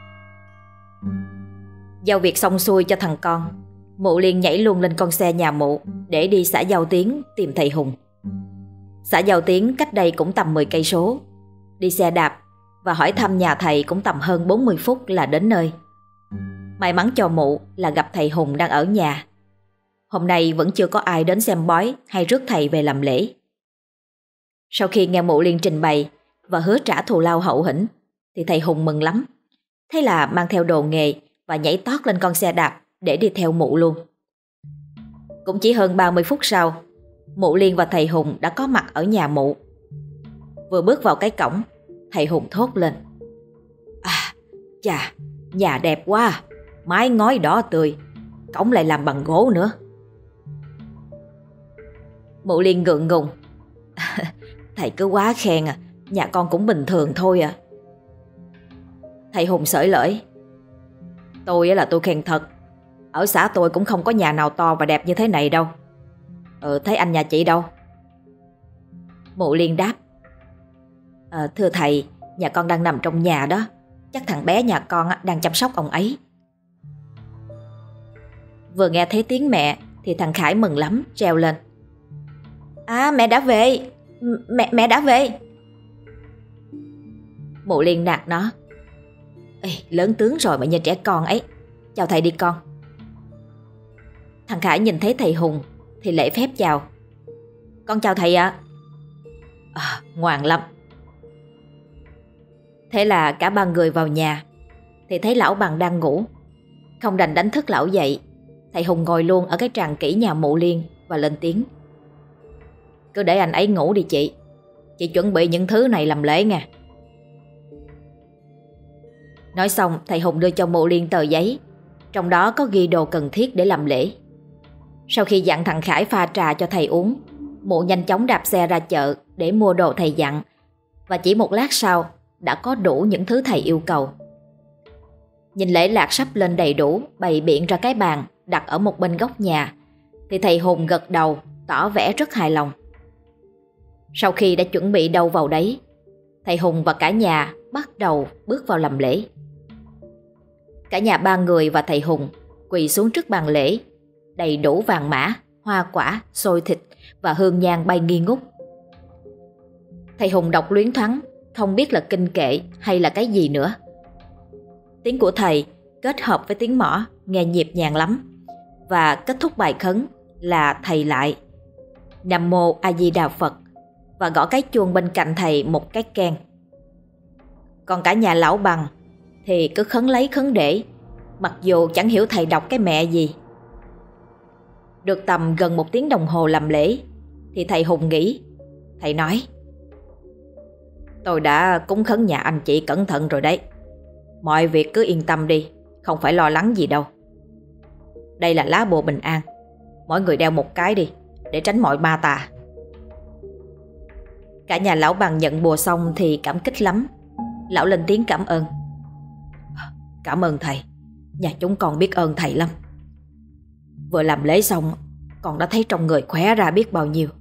Giao việc xong xuôi cho thằng con, Mụ Liên nhảy luôn lên con xe nhà mụ để đi xã Giao Tiến tìm thầy Hùng. Xã Giao Tiến cách đây cũng tầm 10 cây số. Đi xe đạp và hỏi thăm nhà thầy cũng tầm hơn 40 phút là đến nơi. May mắn cho mụ là gặp thầy Hùng đang ở nhà. Hôm nay vẫn chưa có ai đến xem bói hay rước thầy về làm lễ. Sau khi nghe Mụ Liên trình bày và hứa trả thù lao hậu hĩnh thì thầy Hùng mừng lắm. Thế là mang theo đồ nghề và nhảy tót lên con xe đạp để đi theo mụ luôn. Cũng chỉ hơn 30 phút sau, Mụ Liên và thầy Hùng đã có mặt ở nhà mụ. Vừa bước vào cái cổng, thầy Hùng thốt lên. Chà, nhà đẹp quá, mái ngói đỏ tươi, cổng lại làm bằng gỗ nữa. Mụ Liên ngượng ngùng. Thầy cứ quá khen à, nhà con cũng bình thường thôi à. Thầy Hùng xởi lởi. Tôi là tôi khen thật. Ở xã tôi cũng không có nhà nào to và đẹp như thế này đâu. Thấy anh nhà chị đâu? Mụ Liên đáp. Thưa thầy, nhà con đang nằm trong nhà đó. Chắc thằng bé nhà con đang chăm sóc ông ấy. Vừa nghe thấy tiếng mẹ thì thằng Khải mừng lắm, reo lên. Mẹ đã về. Mẹ đã về. Mụ Liên nạt nó. Lớn tướng rồi mà như trẻ con ấy. Chào thầy đi con. Thằng Khải nhìn thấy thầy Hùng thì lễ phép chào. Con chào thầy ạ. Ngoan lắm. Thế là cả ba người vào nhà thì thấy lão Bằng đang ngủ. Không đành đánh thức lão dậy, thầy Hùng ngồi luôn ở cái tràng kỹ nhà Mụ Liên và lên tiếng. Cứ để anh ấy ngủ đi chị. Chị chuẩn bị những thứ này làm lễ nha. Nói xong thầy Hùng đưa cho Mụ Liên tờ giấy, trong đó có ghi đồ cần thiết để làm lễ. Sau khi dặn thằng Khải pha trà cho thầy uống, mụ nhanh chóng đạp xe ra chợ để mua đồ thầy dặn. Và chỉ một lát sau đã có đủ những thứ thầy yêu cầu. Nhìn lễ lạc sắp lên đầy đủ, bày biện ra cái bàn đặt ở một bên góc nhà, thì thầy Hùng gật đầu tỏ vẻ rất hài lòng. Sau khi đã chuẩn bị đâu vào đấy, thầy Hùng và cả nhà bắt đầu bước vào làm lễ. Cả nhà ba người và thầy Hùng quỳ xuống trước bàn lễ, đầy đủ vàng mã, hoa quả, xôi thịt và hương nhang bay nghi ngút. Thầy Hùng đọc luyến thoáng, không biết là kinh kệ hay là cái gì nữa. Tiếng của thầy kết hợp với tiếng mõ nghe nhịp nhàng lắm. Và kết thúc bài khấn là thầy lại Nam Mô A Di Đà Phật và gõ cái chuông bên cạnh thầy một cái keng. Còn cả nhà lão Bằng thì cứ khấn lấy khấn để, mặc dù chẳng hiểu thầy đọc cái mẹ gì. Được tầm gần 1 tiếng đồng hồ làm lễ thì thầy Hùng nghỉ. Thầy nói: "Tôi đã cúng khấn nhà anh chị cẩn thận rồi đấy. Mọi việc cứ yên tâm đi, không phải lo lắng gì đâu. Đây là lá bùa bình an, mỗi người đeo một cái đi, để tránh mọi ma tà." Cả nhà lão Bằng nhận bùa xong thì cảm kích lắm. Lão lên tiếng cảm ơn: "Cảm ơn thầy, nhà chúng con biết ơn thầy lắm. Vừa làm lễ xong, con đã thấy trong người khỏe ra biết bao nhiêu."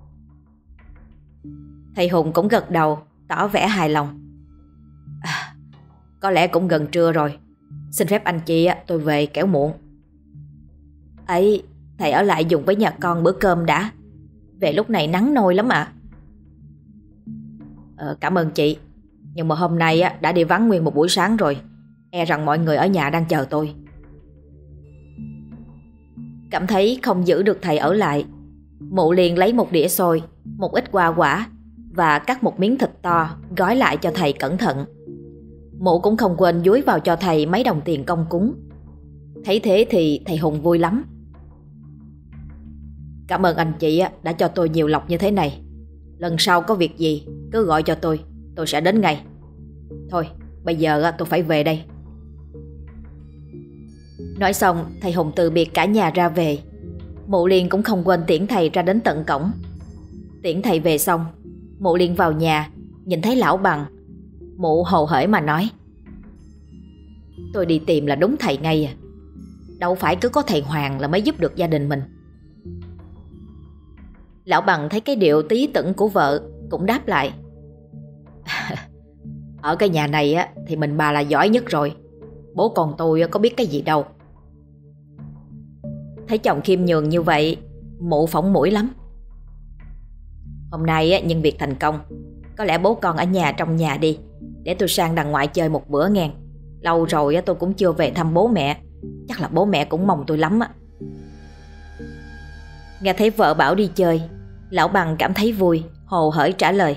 Thầy Hùng cũng gật đầu, tỏ vẻ hài lòng: "Có lẽ cũng gần trưa rồi, xin phép anh chị tôi về kẻo muộn." "Ấy, thầy ở lại dùng với nhà con bữa cơm đã, về lúc này nắng nôi lắm ạ." "Cảm ơn chị, nhưng mà hôm nay đã đi vắng nguyên một buổi sáng rồi, e rằng mọi người ở nhà đang chờ tôi." Cảm thấy không giữ được thầy ở lại, Mụ liền lấy một đĩa xôi, một ít hoa quả và cắt một miếng thịt to gói lại cho thầy cẩn thận. Mụ cũng không quên dúi vào cho thầy mấy đồng tiền công cúng. Thấy thế thì thầy Hùng vui lắm: "Cảm ơn anh chị đã cho tôi nhiều lộc như thế này. Lần sau có việc gì cứ gọi cho tôi sẽ đến ngay. Thôi bây giờ tôi phải về đây." Nói xong thầy Hùng từ biệt cả nhà ra về. Mụ liền cũng không quên tiễn thầy ra đến tận cổng. Tiễn thầy về xong, Mụ liền vào nhà, nhìn thấy lão Bằng. Mụ hồ hởi mà nói: "Tôi đi tìm là đúng thầy ngay à. Đâu phải cứ có thầy Hoàng là mới giúp được gia đình mình." Lão Bằng thấy cái điệu tí tửng của vợ cũng đáp lại: "Ở cái nhà này thì mình bà là giỏi nhất rồi. Bố con tôi có biết cái gì đâu." Thấy chồng khiêm nhường như vậy, Mụ phỏng mũi lắm: "Hôm nay nhân việc thành công, có lẽ bố con ở nhà trong nhà đi, để tôi sang đằng ngoại chơi một bữa nghe. Lâu rồi tôi cũng chưa về thăm bố mẹ, chắc là bố mẹ cũng mong tôi lắm á." Nghe thấy vợ bảo đi chơi, lão Bằng cảm thấy vui, hồ hởi trả lời: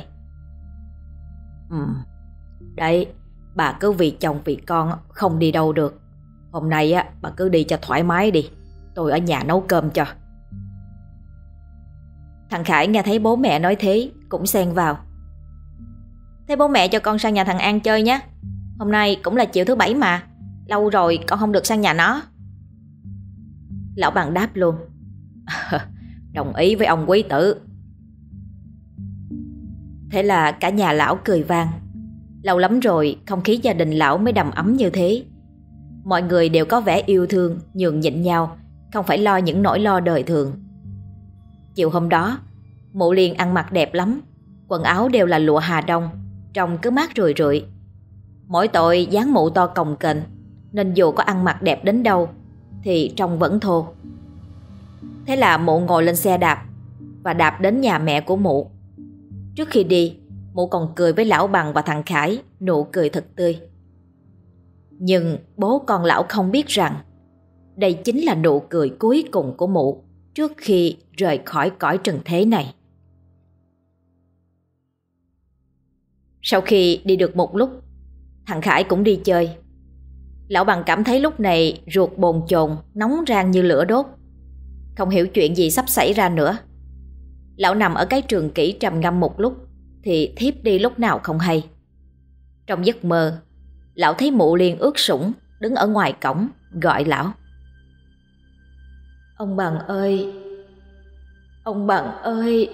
"Đấy, bà cứ vì chồng vì con không đi đâu được. Hôm nay bà cứ đi cho thoải mái đi, tôi ở nhà nấu cơm cho." Thằng Khải nghe thấy bố mẹ nói thế cũng xen vào: "Thế bố mẹ cho con sang nhà thằng An chơi nhé. Hôm nay cũng là chiều thứ Bảy mà, lâu rồi con không được sang nhà nó." Lão Bằng đáp luôn: "Đồng ý với ông quý tử." Thế là cả nhà lão cười vang. Lâu lắm rồi không khí gia đình lão mới đầm ấm như thế. Mọi người đều có vẻ yêu thương, nhường nhịn nhau, không phải lo những nỗi lo đời thường. Chiều hôm đó, Mụ liền ăn mặc đẹp lắm. Quần áo đều là lụa Hà Đông, trông cứ mát rượi rượi. Mỗi tội dáng Mụ to cồng kềnh, nên dù có ăn mặc đẹp đến đâu thì trông vẫn thô. Thế là Mụ ngồi lên xe đạp và đạp đến nhà mẹ của Mụ. Trước khi đi, Mụ còn cười với lão Bằng và thằng Khải, nụ cười thật tươi. Nhưng bố con lão không biết rằng đây chính là nụ cười cuối cùng của Mụ trước khi rời khỏi cõi trần thế này. Sau khi đi được một lúc, thằng Khải cũng đi chơi. Lão Bằng cảm thấy lúc này ruột bồn chồn, nóng rang như lửa đốt. Không hiểu chuyện gì sắp xảy ra nữa. Lão nằm ở cái trường kỷ trầm ngâm một lúc thì thiếp đi lúc nào không hay. Trong giấc mơ, lão thấy Mụ liền ướt sũng đứng ở ngoài cổng gọi lão: "Ông Bằng ơi! Ông Bằng ơi!"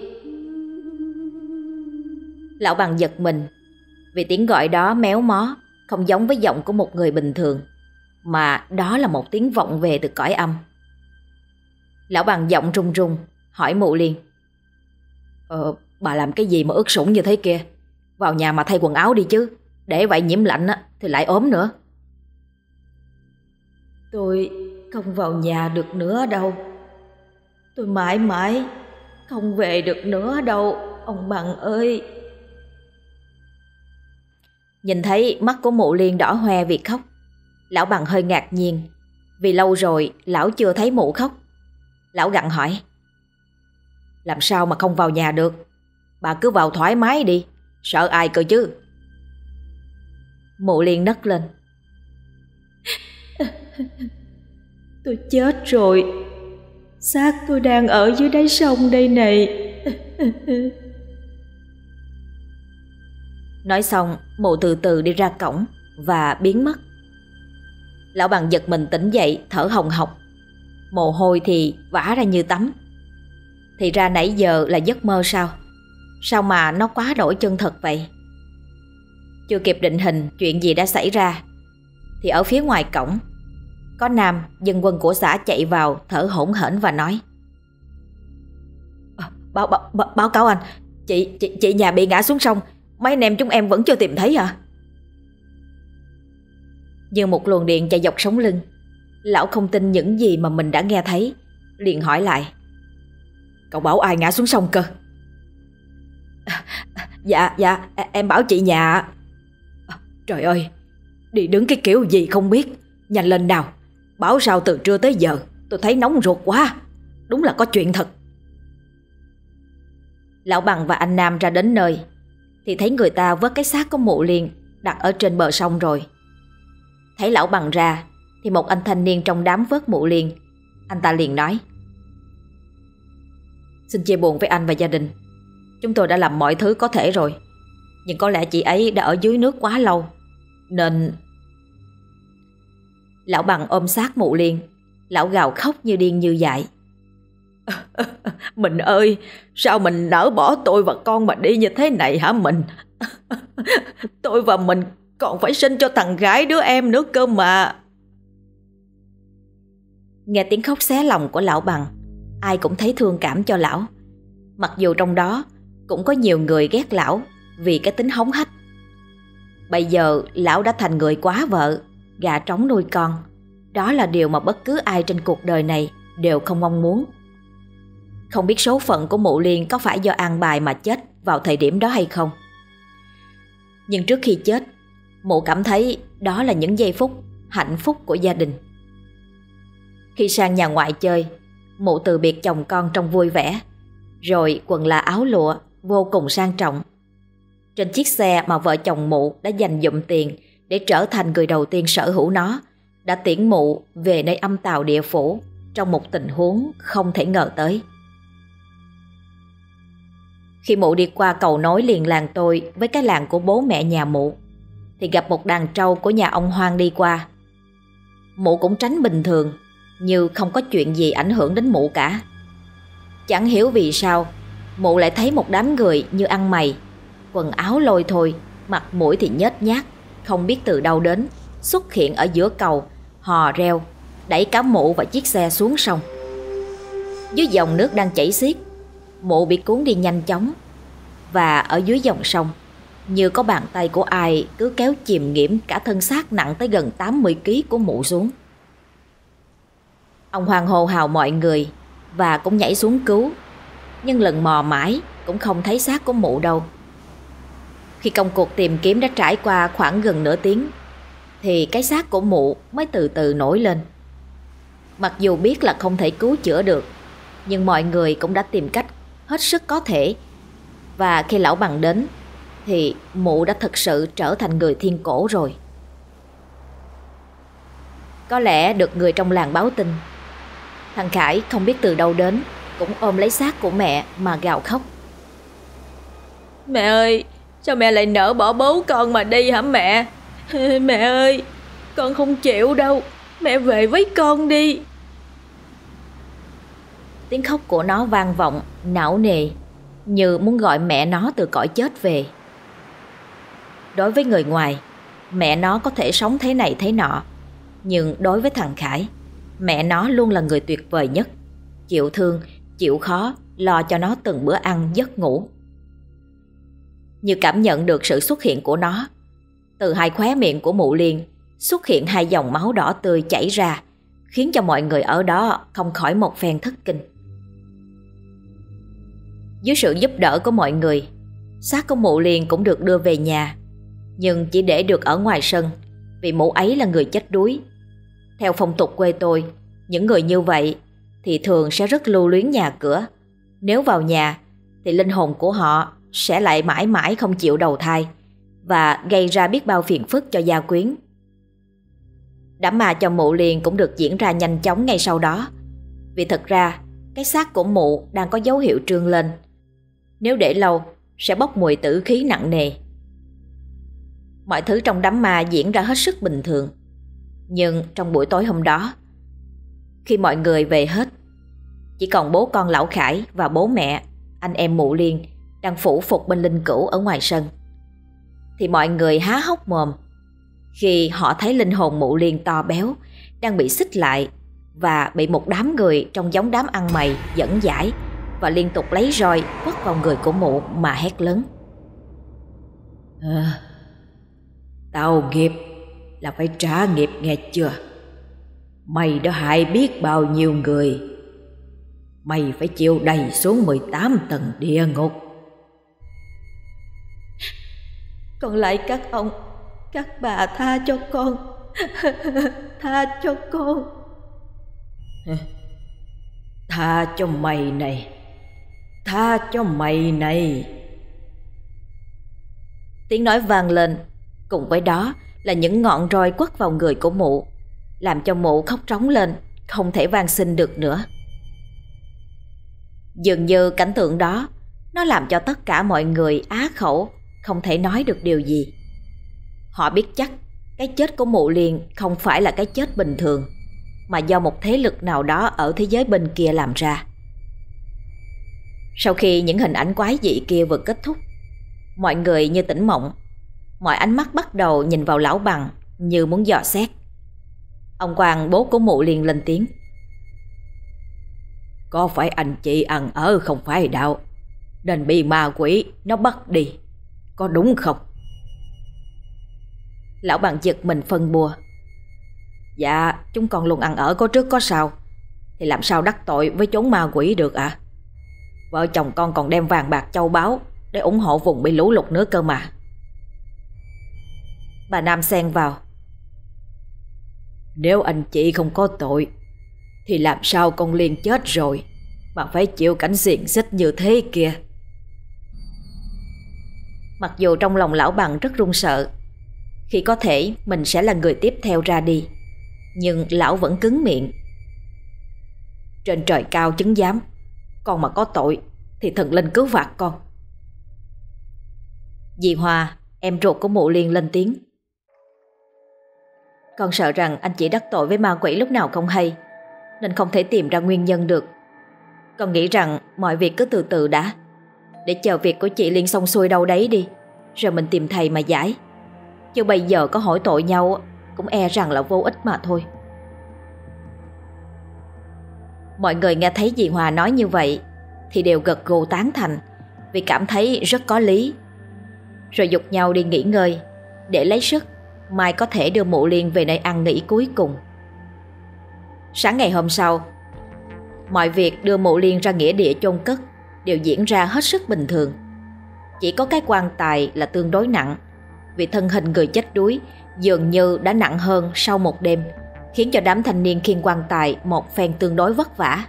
Lão Bằng giật mình vì tiếng gọi đó méo mó, không giống với giọng của một người bình thường, mà đó là một tiếng vọng về từ cõi âm. Lão Bằng giọng run run hỏi Mụ liền: Bà làm cái gì mà ướt sũng như thế kia? Vào nhà mà thay quần áo đi chứ, để vậy nhiễm lạnh thì lại ốm nữa." "Tôi không vào nhà được nữa đâu. Tôi mãi mãi không về được nữa đâu, ông Bằng ơi." Nhìn thấy mắt của Mụ liền đỏ hoe vì khóc, lão Bằng hơi ngạc nhiên, vì lâu rồi lão chưa thấy Mụ khóc. Lão gặng hỏi: "Làm sao mà không vào nhà được? Bà cứ vào thoải mái đi, sợ ai cơ chứ?" Mụ liền nấc lên: "Tôi chết rồi. Xác tôi đang ở dưới đáy sông đây này. Nói xong, Mụ từ từ đi ra cổng và biến mất. Lão Bằng giật mình tỉnh dậy, thở hồng hộc, mồ hôi thì vã ra như tắm. Thì ra nãy giờ là giấc mơ sao? Sao mà nó quá đổi chân thật vậy? Chưa kịp định hình chuyện gì đã xảy ra thì ở phía ngoài cổng có Nam, dân quân của xã chạy vào thở hổn hển và nói: Báo cáo anh, chị nhà bị ngã xuống sông. Mấy anh em chúng em vẫn chưa tìm thấy à? Như một luồng điện chạy dọc sống lưng, lão không tin những gì mà mình đã nghe thấy, liền hỏi lại: Cậu bảo ai ngã xuống sông cơ? Dạ em bảo chị nhà. Trời ơi, đi đứng cái kiểu gì không biết. Nhanh lên nào, bảo sao từ trưa tới giờ tôi thấy nóng ruột quá. Đúng là có chuyện thật. Lão Bằng và anh Nam ra đến nơi thì thấy người ta vớt cái xác của Mụ Liên đặt ở trên bờ sông rồi. Thấy lão Bằng ra thì một anh thanh niên trong đám vớt Mụ Liên, anh ta liền nói: Xin chia buồn với anh và gia đình. Chúng tôi đã làm mọi thứ có thể rồi, nhưng có lẽ chị ấy đã ở dưới nước quá lâu nên... Lão Bằng ôm xác Mụ Liên, lão gào khóc như điên như dại: Mình ơi, sao mình nỡ bỏ tôi và con mà đi như thế này hả mình? Tôi và mình còn phải sinh cho thằng gái đứa em nữa cơ mà. Nghe tiếng khóc xé lòng của lão Bằng, ai cũng thấy thương cảm cho lão. Mặc dù trong đó cũng có nhiều người ghét lão vì cái tính hống hách. Bây giờ lão đã thành người quá vợ, gà trống nuôi con. Đó là điều mà bất cứ ai trên cuộc đời này đều không mong muốn. Không biết số phận của Mụ Liên có phải do an bài mà chết vào thời điểm đó hay không. Nhưng trước khi chết, Mụ cảm thấy đó là những giây phút hạnh phúc của gia đình. Khi sang nhà ngoại chơi, Mụ từ biệt chồng con trong vui vẻ, rồi quần là áo lụa vô cùng sang trọng. Trên chiếc xe mà vợ chồng Mụ đã dành dụm tiền để trở thành người đầu tiên sở hữu nó, đã tiễn Mụ về nơi âm tào địa phủ trong một tình huống không thể ngờ tới. Khi Mụ đi qua cầu nối liền làng tôi với cái làng của bố mẹ nhà Mụ thì gặp một đàn trâu của nhà ông Hoang đi qua. Mụ cũng tránh bình thường, như không có chuyện gì ảnh hưởng đến Mụ cả. Chẳng hiểu vì sao Mụ lại thấy một đám người như ăn mày, quần áo lôi thôi, mặt mũi thì nhếch nhác, không biết từ đâu đến, xuất hiện ở giữa cầu, hò reo, đẩy cả Mụ và chiếc xe xuống sông. Dưới dòng nước đang chảy xiết, Mụ bị cuốn đi nhanh chóng, và ở dưới dòng sông như có bàn tay của ai cứ kéo chìm nghiễm cả thân xác nặng tới gần 80 kg của Mụ xuống. Ông Hoàng hô hào mọi người và cũng nhảy xuống cứu, nhưng lần mò mãi cũng không thấy xác của Mụ đâu. Khi công cuộc tìm kiếm đã trải qua khoảng gần nửa tiếng thì cái xác của Mụ mới từ từ nổi lên. Mặc dù biết là không thể cứu chữa được, nhưng mọi người cũng đã tìm cách hết sức có thể. Và khi lão Bằng đến thì Mụ đã thực sự trở thành người thiên cổ rồi. Có lẽ được người trong làng báo tin, thằng Khải không biết từ đâu đến, cũng ôm lấy xác của mẹ mà gào khóc: Mẹ ơi, sao mẹ lại nỡ bỏ bố con mà đi hả mẹ? Mẹ ơi, con không chịu đâu, mẹ về với con đi. Tiếng khóc của nó vang vọng, não nề, như muốn gọi mẹ nó từ cõi chết về. Đối với người ngoài, mẹ nó có thể sống thế này thế nọ, nhưng đối với thằng Khải, mẹ nó luôn là người tuyệt vời nhất, chịu thương, chịu khó, lo cho nó từng bữa ăn giấc ngủ. Như cảm nhận được sự xuất hiện của nó, từ hai khóe miệng của Mụ Liên xuất hiện hai dòng máu đỏ tươi chảy ra, khiến cho mọi người ở đó không khỏi một phen thất kinh. Dưới sự giúp đỡ của mọi người, xác của Mụ Liên cũng được đưa về nhà, nhưng chỉ để được ở ngoài sân vì Mụ ấy là người chết đuối. Theo phong tục quê tôi, những người như vậy thì thường sẽ rất lưu luyến nhà cửa. Nếu vào nhà thì linh hồn của họ sẽ lại mãi mãi không chịu đầu thai và gây ra biết bao phiền phức cho gia quyến. Đám ma cho Mụ Liên cũng được diễn ra nhanh chóng ngay sau đó, vì thật ra cái xác của mụ đang có dấu hiệu trương lên. Nếu để lâu sẽ bốc mùi tử khí nặng nề. Mọi thứ trong đám ma diễn ra hết sức bình thường. Nhưng trong buổi tối hôm đó, khi mọi người về hết, chỉ còn bố con lão Khải và bố mẹ, anh em mụ Liên đang phủ phục bên linh cữu ở ngoài sân, thì mọi người há hốc mồm khi họ thấy linh hồn mụ Liên to béo đang bị xích lại và bị một đám người trông giống đám ăn mày dẫn giải và liên tục lấy roi quất vào người của mụ mà hét lớn: Tao nghiệp là phải trả nghiệp, nghe chưa? Mày đã hại biết bao nhiêu người. Mày phải chịu đầy xuống 18 tầng địa ngục. Con lại các ông, các bà tha cho con. Tha cho con. Tha cho mày này. Tha cho mày này. Tiếng nói vang lên, cùng với đó là những ngọn roi quất vào người của mụ, làm cho mụ khóc trống lên, không thể van xin được nữa. Dường như cảnh tượng đó nó làm cho tất cả mọi người á khẩu, không thể nói được điều gì. Họ biết chắc cái chết của mụ Liên không phải là cái chết bình thường, mà do một thế lực nào đó ở thế giới bên kia làm ra. Sau khi những hình ảnh quái dị kia vừa kết thúc, mọi người như tỉnh mộng. Mọi ánh mắt bắt đầu nhìn vào lão Bằng như muốn dò xét. Ông Quang, bố của mụ Liên, lên tiếng: Có phải anh chị ăn ở không phải đạo, nên bị ma quỷ nó bắt đi, có đúng không? Lão Bằng giật mình phân bua: Dạ, chúng con luôn ăn ở có trước có sau, thì làm sao đắc tội với chốn ma quỷ được ạ? Vợ chồng con còn đem vàng bạc châu báu để ủng hộ vùng bị lũ lụt nữa cơ mà. Bà Nam xen vào: Nếu anh chị không có tội thì làm sao con Liên chết rồi mà phải chịu cảnh xiềng xích như thế kia? Mặc dù trong lòng lão Bằng rất run sợ khi có thể mình sẽ là người tiếp theo ra đi, nhưng lão vẫn cứng miệng: Trên trời cao chứng giám, con mà có tội thì thần linh cứu phạt con. Dì Hoa, em ruột của mụ Liên, lên tiếng: Con sợ rằng anh chị đắc tội với ma quỷ lúc nào không hay, nên không thể tìm ra nguyên nhân được. Con nghĩ rằng mọi việc cứ từ từ đã, để chờ việc của chị Liên xong xuôi đâu đấy đi, rồi mình tìm thầy mà giải. Chứ bây giờ có hỏi tội nhau cũng e rằng là vô ích mà thôi. Mọi người nghe thấy dì Hòa nói như vậy thì đều gật gù tán thành, vì cảm thấy rất có lý. Rồi giục nhau đi nghỉ ngơi để lấy sức, mai có thể đưa mụ Liên về nơi ăn nghỉ cuối cùng. Sáng ngày hôm sau, mọi việc đưa mụ Liên ra nghĩa địa chôn cất đều diễn ra hết sức bình thường. Chỉ có cái quan tài là tương đối nặng, vì thân hình người chết đuối dường như đã nặng hơn sau một đêm, khiến cho đám thanh niên khiêng quan tài một phen tương đối vất vả.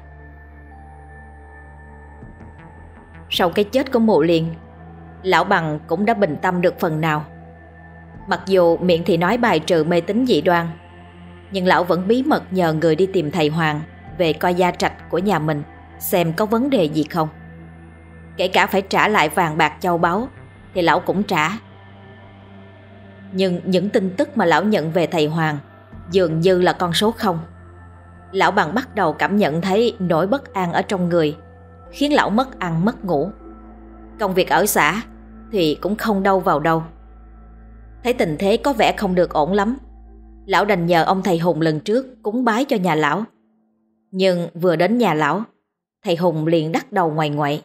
Sau cái chết của mụ Liên, lão Bằng cũng đã bình tâm được phần nào. Mặc dù miệng thì nói bài trừ mê tín dị đoan, nhưng lão vẫn bí mật nhờ người đi tìm thầy Hoàng về coi gia trạch của nhà mình xem có vấn đề gì không. Kể cả phải trả lại vàng bạc châu báu thì lão cũng trả. Nhưng những tin tức mà lão nhận về thầy Hoàng dường như là con số 0. Lão Bằng bắt đầu cảm nhận thấy nỗi bất an ở trong người, khiến lão mất ăn mất ngủ. Công việc ở xã thì cũng không đâu vào đâu. Thấy tình thế có vẻ không được ổn lắm, lão đành nhờ ông thầy Hùng lần trước cúng bái cho nhà lão. Nhưng vừa đến nhà lão, thầy Hùng liền đắc đầu ngoại ngoại: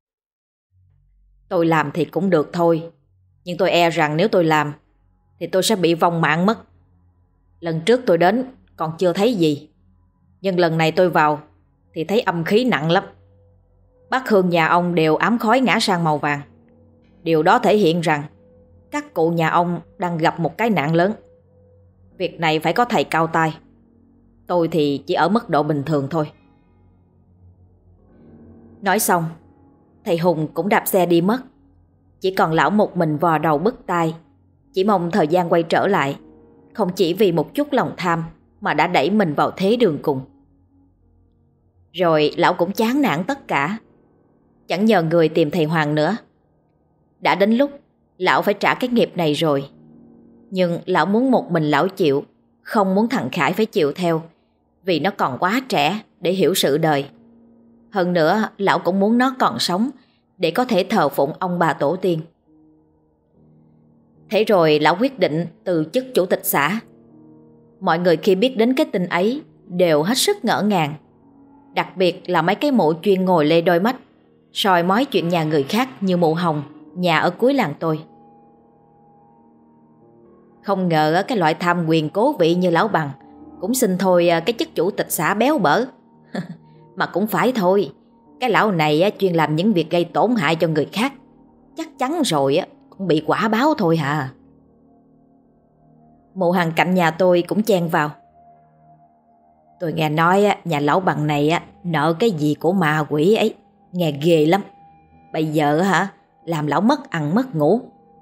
Tôi làm thì cũng được thôi, nhưng tôi e rằng nếu tôi làm thì tôi sẽ bị vong mạng mất. Lần trước tôi đến còn chưa thấy gì, nhưng lần này tôi vào thì thấy âm khí nặng lắm. Bát hương nhà ông đều ám khói ngã sang màu vàng. Điều đó thể hiện rằng các cụ nhà ông đang gặp một cái nạn lớn. Việc này phải có thầy cao tay. Tôi thì chỉ ở mức độ bình thường thôi. Nói xong, thầy Hùng cũng đạp xe đi mất. Chỉ còn lão một mình vò đầu bứt tai, chỉ mong thời gian quay trở lại, không chỉ vì một chút lòng tham mà đã đẩy mình vào thế đường cùng. Rồi lão cũng chán nản tất cả, chẳng nhờ người tìm thầy Hoàng nữa. Đã đến lúc lão phải trả cái nghiệp này rồi. Nhưng lão muốn một mình lão chịu, không muốn thằng Khải phải chịu theo, vì nó còn quá trẻ để hiểu sự đời. Hơn nữa lão cũng muốn nó còn sống để có thể thờ phụng ông bà tổ tiên. Thế rồi lão quyết định từ chức chủ tịch xã. Mọi người khi biết đến cái tin ấy đều hết sức ngỡ ngàng. Đặc biệt là mấy cái mụ chuyên ngồi lê đôi mắt, soi mói chuyện nhà người khác như mụ Hồng, nhà ở cuối làng tôi. Không ngờ cái loại tham quyền cố vị như lão Bằng cũng xin thôi cái chức chủ tịch xã béo bở. Mà cũng phải thôi, cái lão này chuyên làm những việc gây tổn hại cho người khác, chắc chắn rồi cũng bị quả báo thôi hả. Mụ Hằng cạnh nhà tôi cũng chen vào. Tôi nghe nói nhà lão Bằng này nợ cái gì của ma quỷ ấy, nghe ghê lắm. Bây giờ làm lão mất ăn mất ngủ.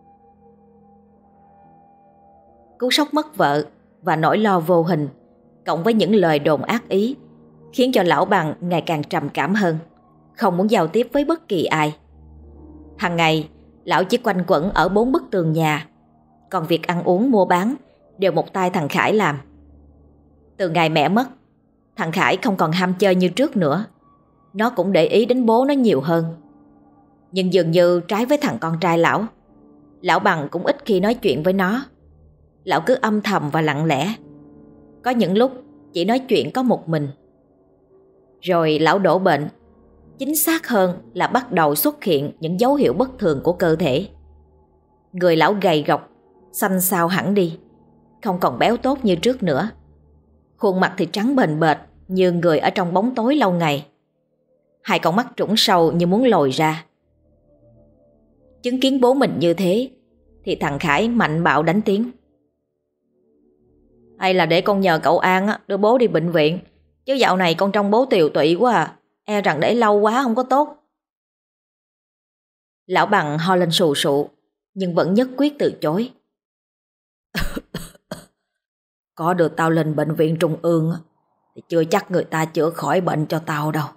Cú sốc mất vợ và nỗi lo vô hình cộng với những lời đồn ác ý khiến cho lão Bằng ngày càng trầm cảm hơn, không muốn giao tiếp với bất kỳ ai. Hàng ngày lão chỉ quanh quẩn ở 4 bức tường nhà, còn việc ăn uống mua bán đều một tay thằng Khải làm. Từ ngày mẹ mất, thằng Khải không còn ham chơi như trước nữa. Nó cũng để ý đến bố nó nhiều hơn. Nhưng dường như trái với thằng con trai lão Bằng cũng ít khi nói chuyện với nó. Lão cứ âm thầm và lặng lẽ. Có những lúc chỉ nói chuyện có một mình. Rồi lão đổ bệnh. Chính xác hơn là bắt đầu xuất hiện những dấu hiệu bất thường của cơ thể. Người lão gầy gộc, xanh xao hẳn đi, không còn béo tốt như trước nữa. Khuôn mặt thì trắng bềnh bệt như người ở trong bóng tối lâu ngày. Hai con mắt trũng sâu như muốn lồi ra. Chứng kiến bố mình như thế thì thằng Khải mạnh bạo đánh tiếng. Hay là để con nhờ cậu An đưa bố đi bệnh viện, chứ dạo này con trông bố tiều tụy quá à, e rằng để lâu quá không có tốt. Lão Bằng ho lên sù sụ, nhưng vẫn nhất quyết từ chối. Có đưa tao lên bệnh viện trung ương thì chưa chắc người ta chữa khỏi bệnh cho tao đâu.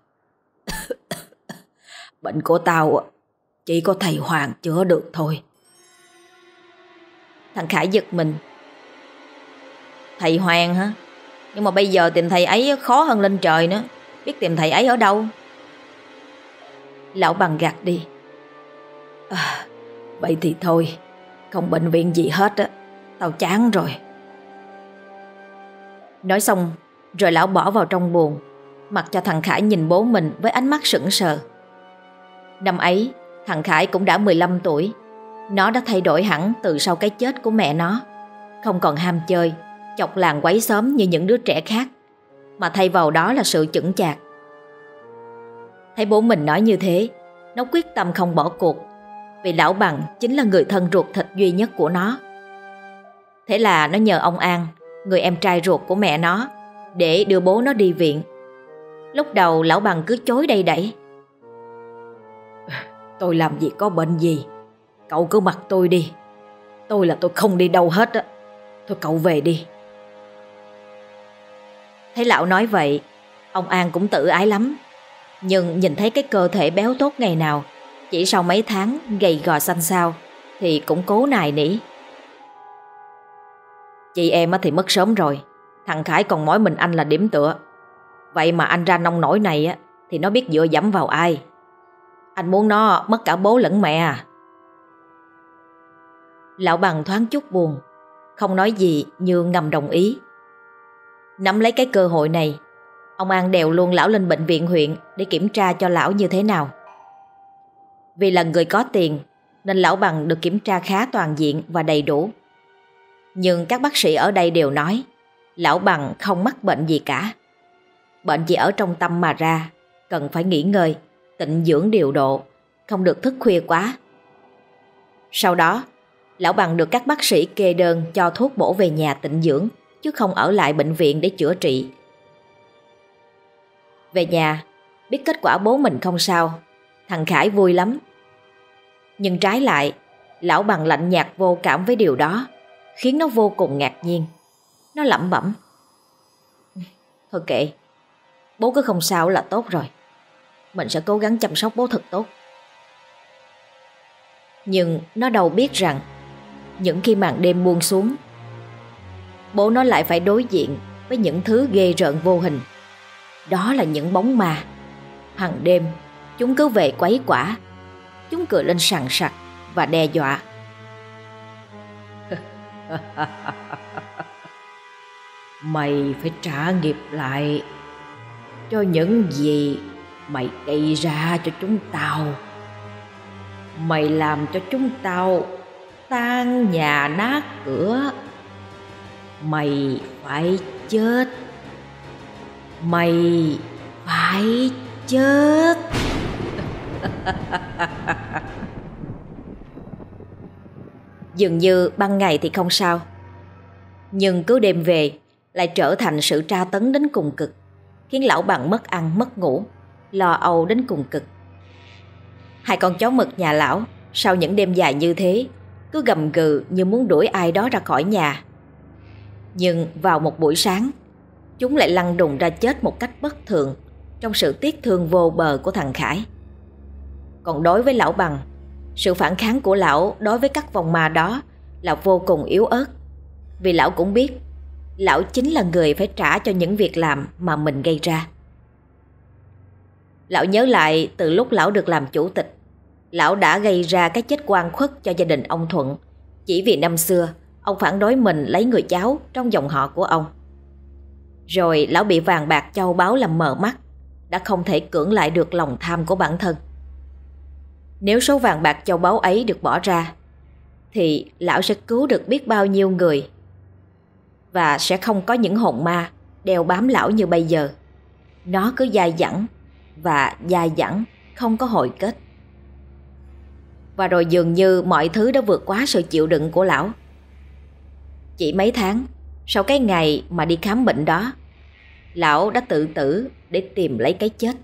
Bệnh của tao chỉ có thầy Hoàng chữa được thôi. Thằng Khải giật mình. Thầy Hoàng hả? Nhưng mà bây giờ tìm thầy ấy khó hơn lên trời nữa. Biết tìm thầy ấy ở đâu? Lão Bằng gạt đi. Vậy thì thôi, không bệnh viện gì hết á, tao chán rồi. Nói xong rồi lão bỏ vào trong buồng, mặc cho thằng Khải nhìn bố mình với ánh mắt sững sờ. Năm ấy thằng Khải cũng đã 15 tuổi. Nó đã thay đổi hẳn từ sau cái chết của mẹ nó. Không còn ham chơi, chọc làng quấy xóm như những đứa trẻ khác, mà thay vào đó là sự chững chạc. Thấy bố mình nói như thế, nó quyết tâm không bỏ cuộc, vì lão Bằng chính là người thân ruột thịt duy nhất của nó. Thế là nó nhờ ông An, người em trai ruột của mẹ nó, để đưa bố nó đi viện. Lúc đầu lão Bằng cứ chối đầy đẩy. Tôi làm gì có bệnh gì, cậu cứ mặc tôi đi. Tôi là tôi không đi đâu hết á. Thôi cậu về đi. Thấy lão nói vậy, ông An cũng tự ái lắm. Nhưng nhìn thấy cái cơ thể béo tốt ngày nào, chỉ sau mấy tháng gầy gò xanh xao, thì cũng cố nài nỉ. Chị em thì mất sớm rồi, thằng Khải còn mỗi mình anh là điểm tựa. Vậy mà anh ra nông nổi này thì nó biết dựa dẫm vào ai? Anh muốn nó mất cả bố lẫn mẹ à? Lão Bằng thoáng chút buồn, không nói gì như ngầm đồng ý. Nắm lấy cái cơ hội này, ông An đèo luôn lão lên bệnh viện huyện để kiểm tra cho lão như thế nào. Vì là người có tiền nên lão Bằng được kiểm tra khá toàn diện và đầy đủ. Nhưng các bác sĩ ở đây đều nói lão Bằng không mắc bệnh gì cả. Bệnh chỉ ở trong tâm mà ra, cần phải nghỉ ngơi, tịnh dưỡng điều độ, không được thức khuya quá. Sau đó, lão Bằng được các bác sĩ kê đơn cho thuốc bổ về nhà tịnh dưỡng, chứ không ở lại bệnh viện để chữa trị. Về nhà, biết kết quả bố mình không sao, thằng Khải vui lắm. Nhưng trái lại, lão Bằng lạnh nhạt vô cảm với điều đó, khiến nó vô cùng ngạc nhiên. Nó lẩm bẩm. Thôi kệ, Bố cứ không sao là tốt rồi. Mình sẽ cố gắng chăm sóc bố thật tốt. Nhưng nó đâu biết rằng những khi màn đêm buông xuống, bố nó lại phải đối diện với những thứ ghê rợn vô hình. Đó là những bóng ma. Hằng đêm chúng cứ về quấy quả. Chúng cười lên sằng sặc và đe dọa. Mày phải trả nghiệp lại cho những gì mày gây ra cho chúng tao. Mày làm cho chúng tao tan nhà nát cửa. Mày phải chết. Mày phải chết. Dường như ban ngày thì không sao, nhưng cứ đêm về lại trở thành sự tra tấn đến cùng cực, khiến lão Bằng mất ăn mất ngủ, lo âu đến cùng cực. Hai con chó mực nhà lão sau những đêm dài như thế cứ gầm gừ như muốn đuổi ai đó ra khỏi nhà. Nhưng vào một buổi sáng, chúng lại lăn đùng ra chết một cách bất thường trong sự tiếc thương vô bờ của thằng Khải. Còn đối với lão Bằng, sự phản kháng của lão đối với các vong ma đó là vô cùng yếu ớt, vì lão cũng biết lão chính là người phải trả cho những việc làm mà mình gây ra. Lão nhớ lại từ lúc lão được làm chủ tịch, lão đã gây ra cái chết oan khuất cho gia đình ông Thuận chỉ vì năm xưa ông phản đối mình lấy người cháu trong dòng họ của ông. Rồi lão bị vàng bạc châu báu làm mờ mắt, đã không thể cưỡng lại được lòng tham của bản thân. Nếu số vàng bạc châu báu ấy được bỏ ra, thì lão sẽ cứu được biết bao nhiêu người, và sẽ không có những hồn ma đeo bám lão như bây giờ. Nó cứ dai dẳng và dai dẳng, không có hồi kết. Và rồi dường như mọi thứ đã vượt quá sự chịu đựng của lão. Chỉ mấy tháng sau cái ngày mà đi khám bệnh đó, lão đã tự tử để tìm lấy cái chết.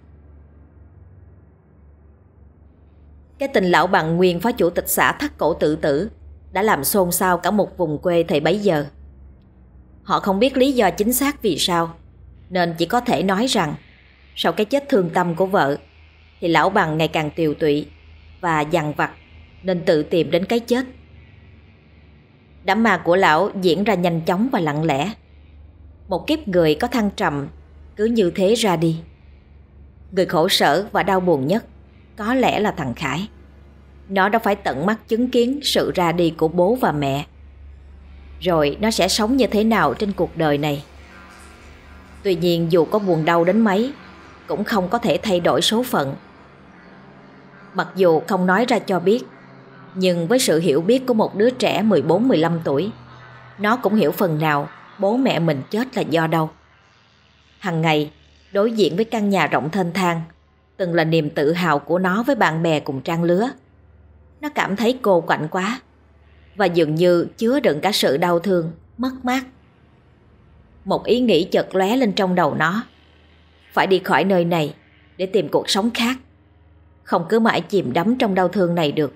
Cái tình lão Bằng nguyên phó chủ tịch xã thắt cổ tự tử đã làm xôn xao cả một vùng quê thời bấy giờ. Họ không biết lý do chính xác vì sao, nên chỉ có thể nói rằng sau cái chết thương tâm của vợ thì lão Bằng ngày càng tiều tụy và dằn vặt, nên tự tìm đến cái chết. Đám ma của lão diễn ra nhanh chóng và lặng lẽ. Một kiếp người có thăng trầm cứ như thế ra đi. Người khổ sở và đau buồn nhất có lẽ là thằng Khải. Nó đã phải tận mắt chứng kiến sự ra đi của bố và mẹ. Rồi nó sẽ sống như thế nào trên cuộc đời này? Tuy nhiên dù có buồn đau đến mấy, cũng không có thể thay đổi số phận. Mặc dù không nói ra cho biết, nhưng với sự hiểu biết của một đứa trẻ 14-15 tuổi, nó cũng hiểu phần nào bố mẹ mình chết là do đâu. Hằng ngày đối diện với căn nhà rộng thênh thang từng là niềm tự hào của nó với bạn bè cùng trang lứa, nó cảm thấy cô quạnh quá và dường như chứa đựng cả sự đau thương, mất mát. Một ý nghĩ chợt lóe lên trong đầu nó: phải đi khỏi nơi này để tìm cuộc sống khác, không cứ mãi chìm đắm trong đau thương này được.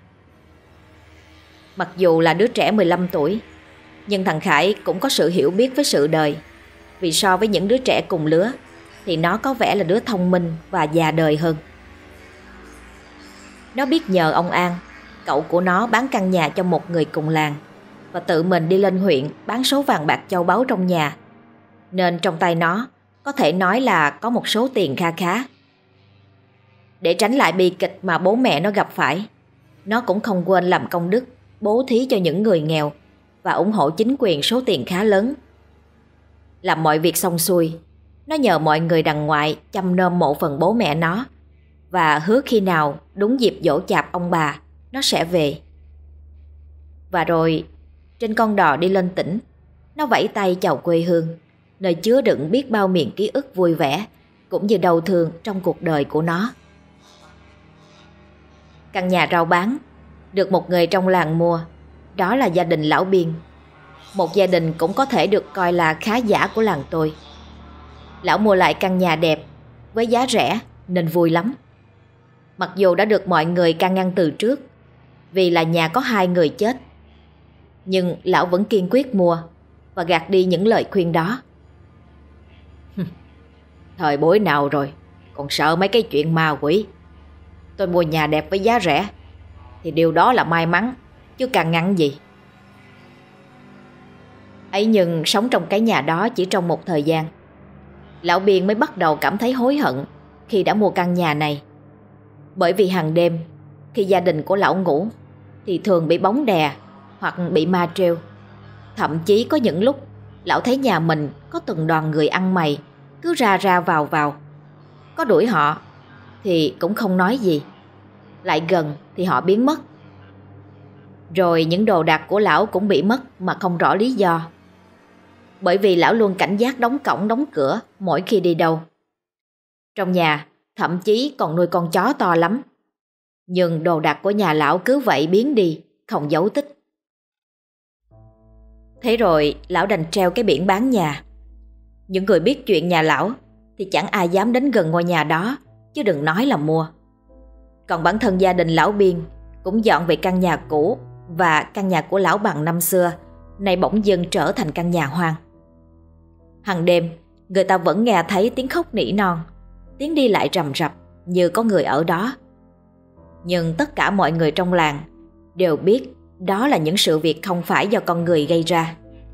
Mặc dù là đứa trẻ 15 tuổi, nhưng thằng Khải cũng có sự hiểu biết với sự đời, vì so với những đứa trẻ cùng lứa thì nó có vẻ là đứa thông minh và già đời hơn. Nó biết nhờ ông An, cậu của nó, bán căn nhà cho một người cùng làng và tự mình đi lên huyện bán số vàng bạc châu báu trong nhà, nên trong tay nó có thể nói là có một số tiền kha khá. Để tránh lại bi kịch mà bố mẹ nó gặp phải, nó cũng không quên làm công đức, bố thí cho những người nghèo và ủng hộ chính quyền số tiền khá lớn. Làm mọi việc xong xuôi, nó nhờ mọi người đằng ngoại chăm nom mộ phần bố mẹ nó và hứa khi nào đúng dịp giỗ chạp ông bà, nó sẽ về. Và rồi trên con đò đi lên tỉnh, nó vẫy tay chào quê hương, nơi chứa đựng biết bao miền ký ức vui vẻ cũng như đau thương trong cuộc đời của nó. Căn nhà rao bán được một người trong làng mua, đó là gia đình lão Biên, một gia đình cũng có thể được coi là khá giả của làng tôi. Lão mua lại căn nhà đẹp với giá rẻ nên vui lắm. Mặc dù đã được mọi người can ngăn từ trước vì là nhà có 2 người chết, nhưng lão vẫn kiên quyết mua và gạt đi những lời khuyên đó. Thời buổi nào rồi, còn sợ mấy cái chuyện ma quỷ. Tôi mua nhà đẹp với giá rẻ thì điều đó là may mắn, chứ càng ngăn gì. Ấy nhưng sống trong cái nhà đó chỉ trong một thời gian, lão Biên mới bắt đầu cảm thấy hối hận khi đã mua căn nhà này. Bởi vì hàng đêm khi gia đình của lão ngủ thì thường bị bóng đè hoặc bị ma trêu. Thậm chí có những lúc lão thấy nhà mình có từng đoàn người ăn mày cứ ra ra vào vào. Có đuổi họ thì cũng không nói gì, lại gần thì họ biến mất. Rồi những đồ đạc của lão cũng bị mất mà không rõ lý do. Bởi vì lão luôn cảnh giác đóng cổng đóng cửa mỗi khi đi đâu. Trong nhà thậm chí còn nuôi con chó to lắm. Nhưng đồ đạc của nhà lão cứ vậy biến đi, không dấu tích. Thế rồi lão đành treo cái biển bán nhà. Những người biết chuyện nhà lão thì chẳng ai dám đến gần ngôi nhà đó, chứ đừng nói là mua. Còn bản thân gia đình lão Biên cũng dọn về căn nhà cũ, và căn nhà của lão Bằng năm xưa nay bỗng dưng trở thành căn nhà hoang. Hằng đêm người ta vẫn nghe thấy tiếng khóc nỉ non, tiếng đi lại rầm rập như có người ở đó. Nhưng tất cả mọi người trong làng đều biết đó là những sự việc không phải do con người gây ra.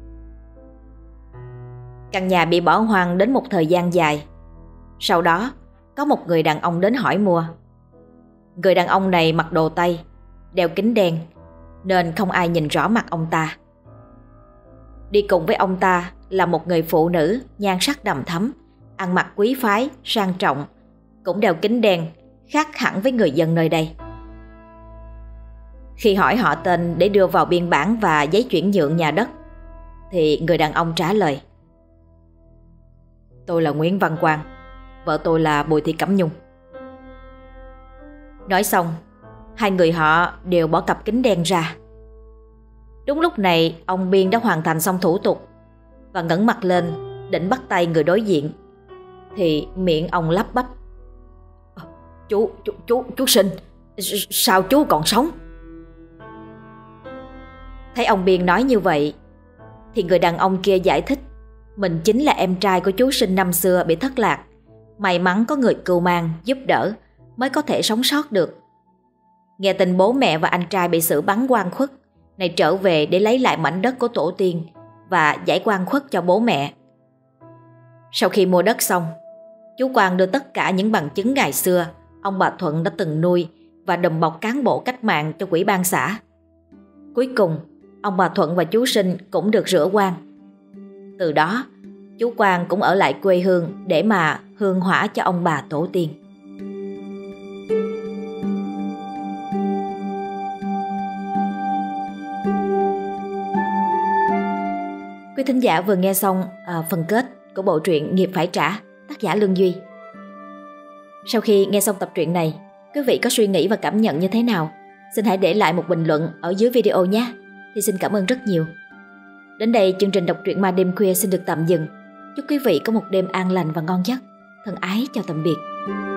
Căn nhà bị bỏ hoang đến một thời gian dài. Sau đó có một người đàn ông đến hỏi mua. Người đàn ông này mặc đồ Tây, đeo kính đen nên không ai nhìn rõ mặt ông ta. Đi cùng với ông ta là một người phụ nữ nhan sắc đằm thắm, ăn mặc quý phái, sang trọng, cũng đeo kính đen, khác hẳn với người dân nơi đây. Khi hỏi họ tên để đưa vào biên bản và giấy chuyển nhượng nhà đất thì người đàn ông trả lời: "Tôi là Nguyễn Văn Quang, vợ tôi là Bùi Thị Cẩm Nhung." Nói xong, hai người họ đều bỏ cặp kính đen ra. Đúng lúc này ông Biên đã hoàn thành xong thủ tục và ngẩng mặt lên định bắt tay người đối diện thì miệng ông lắp bắp: Chú Sinh, sao chú còn sống?" Thấy ông Biên nói như vậy thì người đàn ông kia giải thích mình chính là em trai của chú Sinh năm xưa bị thất lạc. May mắn có người cưu mang giúp đỡ mới có thể sống sót được. Nghe tin bố mẹ và anh trai bị xử bắn oan khuất, này trở về để lấy lại mảnh đất của tổ tiên và giải oan khuất cho bố mẹ. Sau khi mua đất xong, chú Quang đưa tất cả những bằng chứng ngày xưa ông bà Thuận đã từng nuôi và đùm bọc cán bộ cách mạng cho ủy ban xã. Cuối cùng, ông bà Thuận và chú Sinh cũng được rửa oan. Từ đó, chú Quang cũng ở lại quê hương để mà hương hỏa cho ông bà tổ tiên. Quý thính giả vừa nghe xong phần kết của bộ truyện Nghiệp Phải Trả, tác giả Lương Duy. Sau khi nghe xong tập truyện này, quý vị có suy nghĩ và cảm nhận như thế nào? Xin hãy để lại một bình luận ở dưới video nhé. Thì xin cảm ơn rất nhiều. Đến đây chương trình đọc truyện ma đêm khuya xin được tạm dừng. Chúc quý vị có một đêm an lành và ngon giấc. Thân ái chào tạm biệt.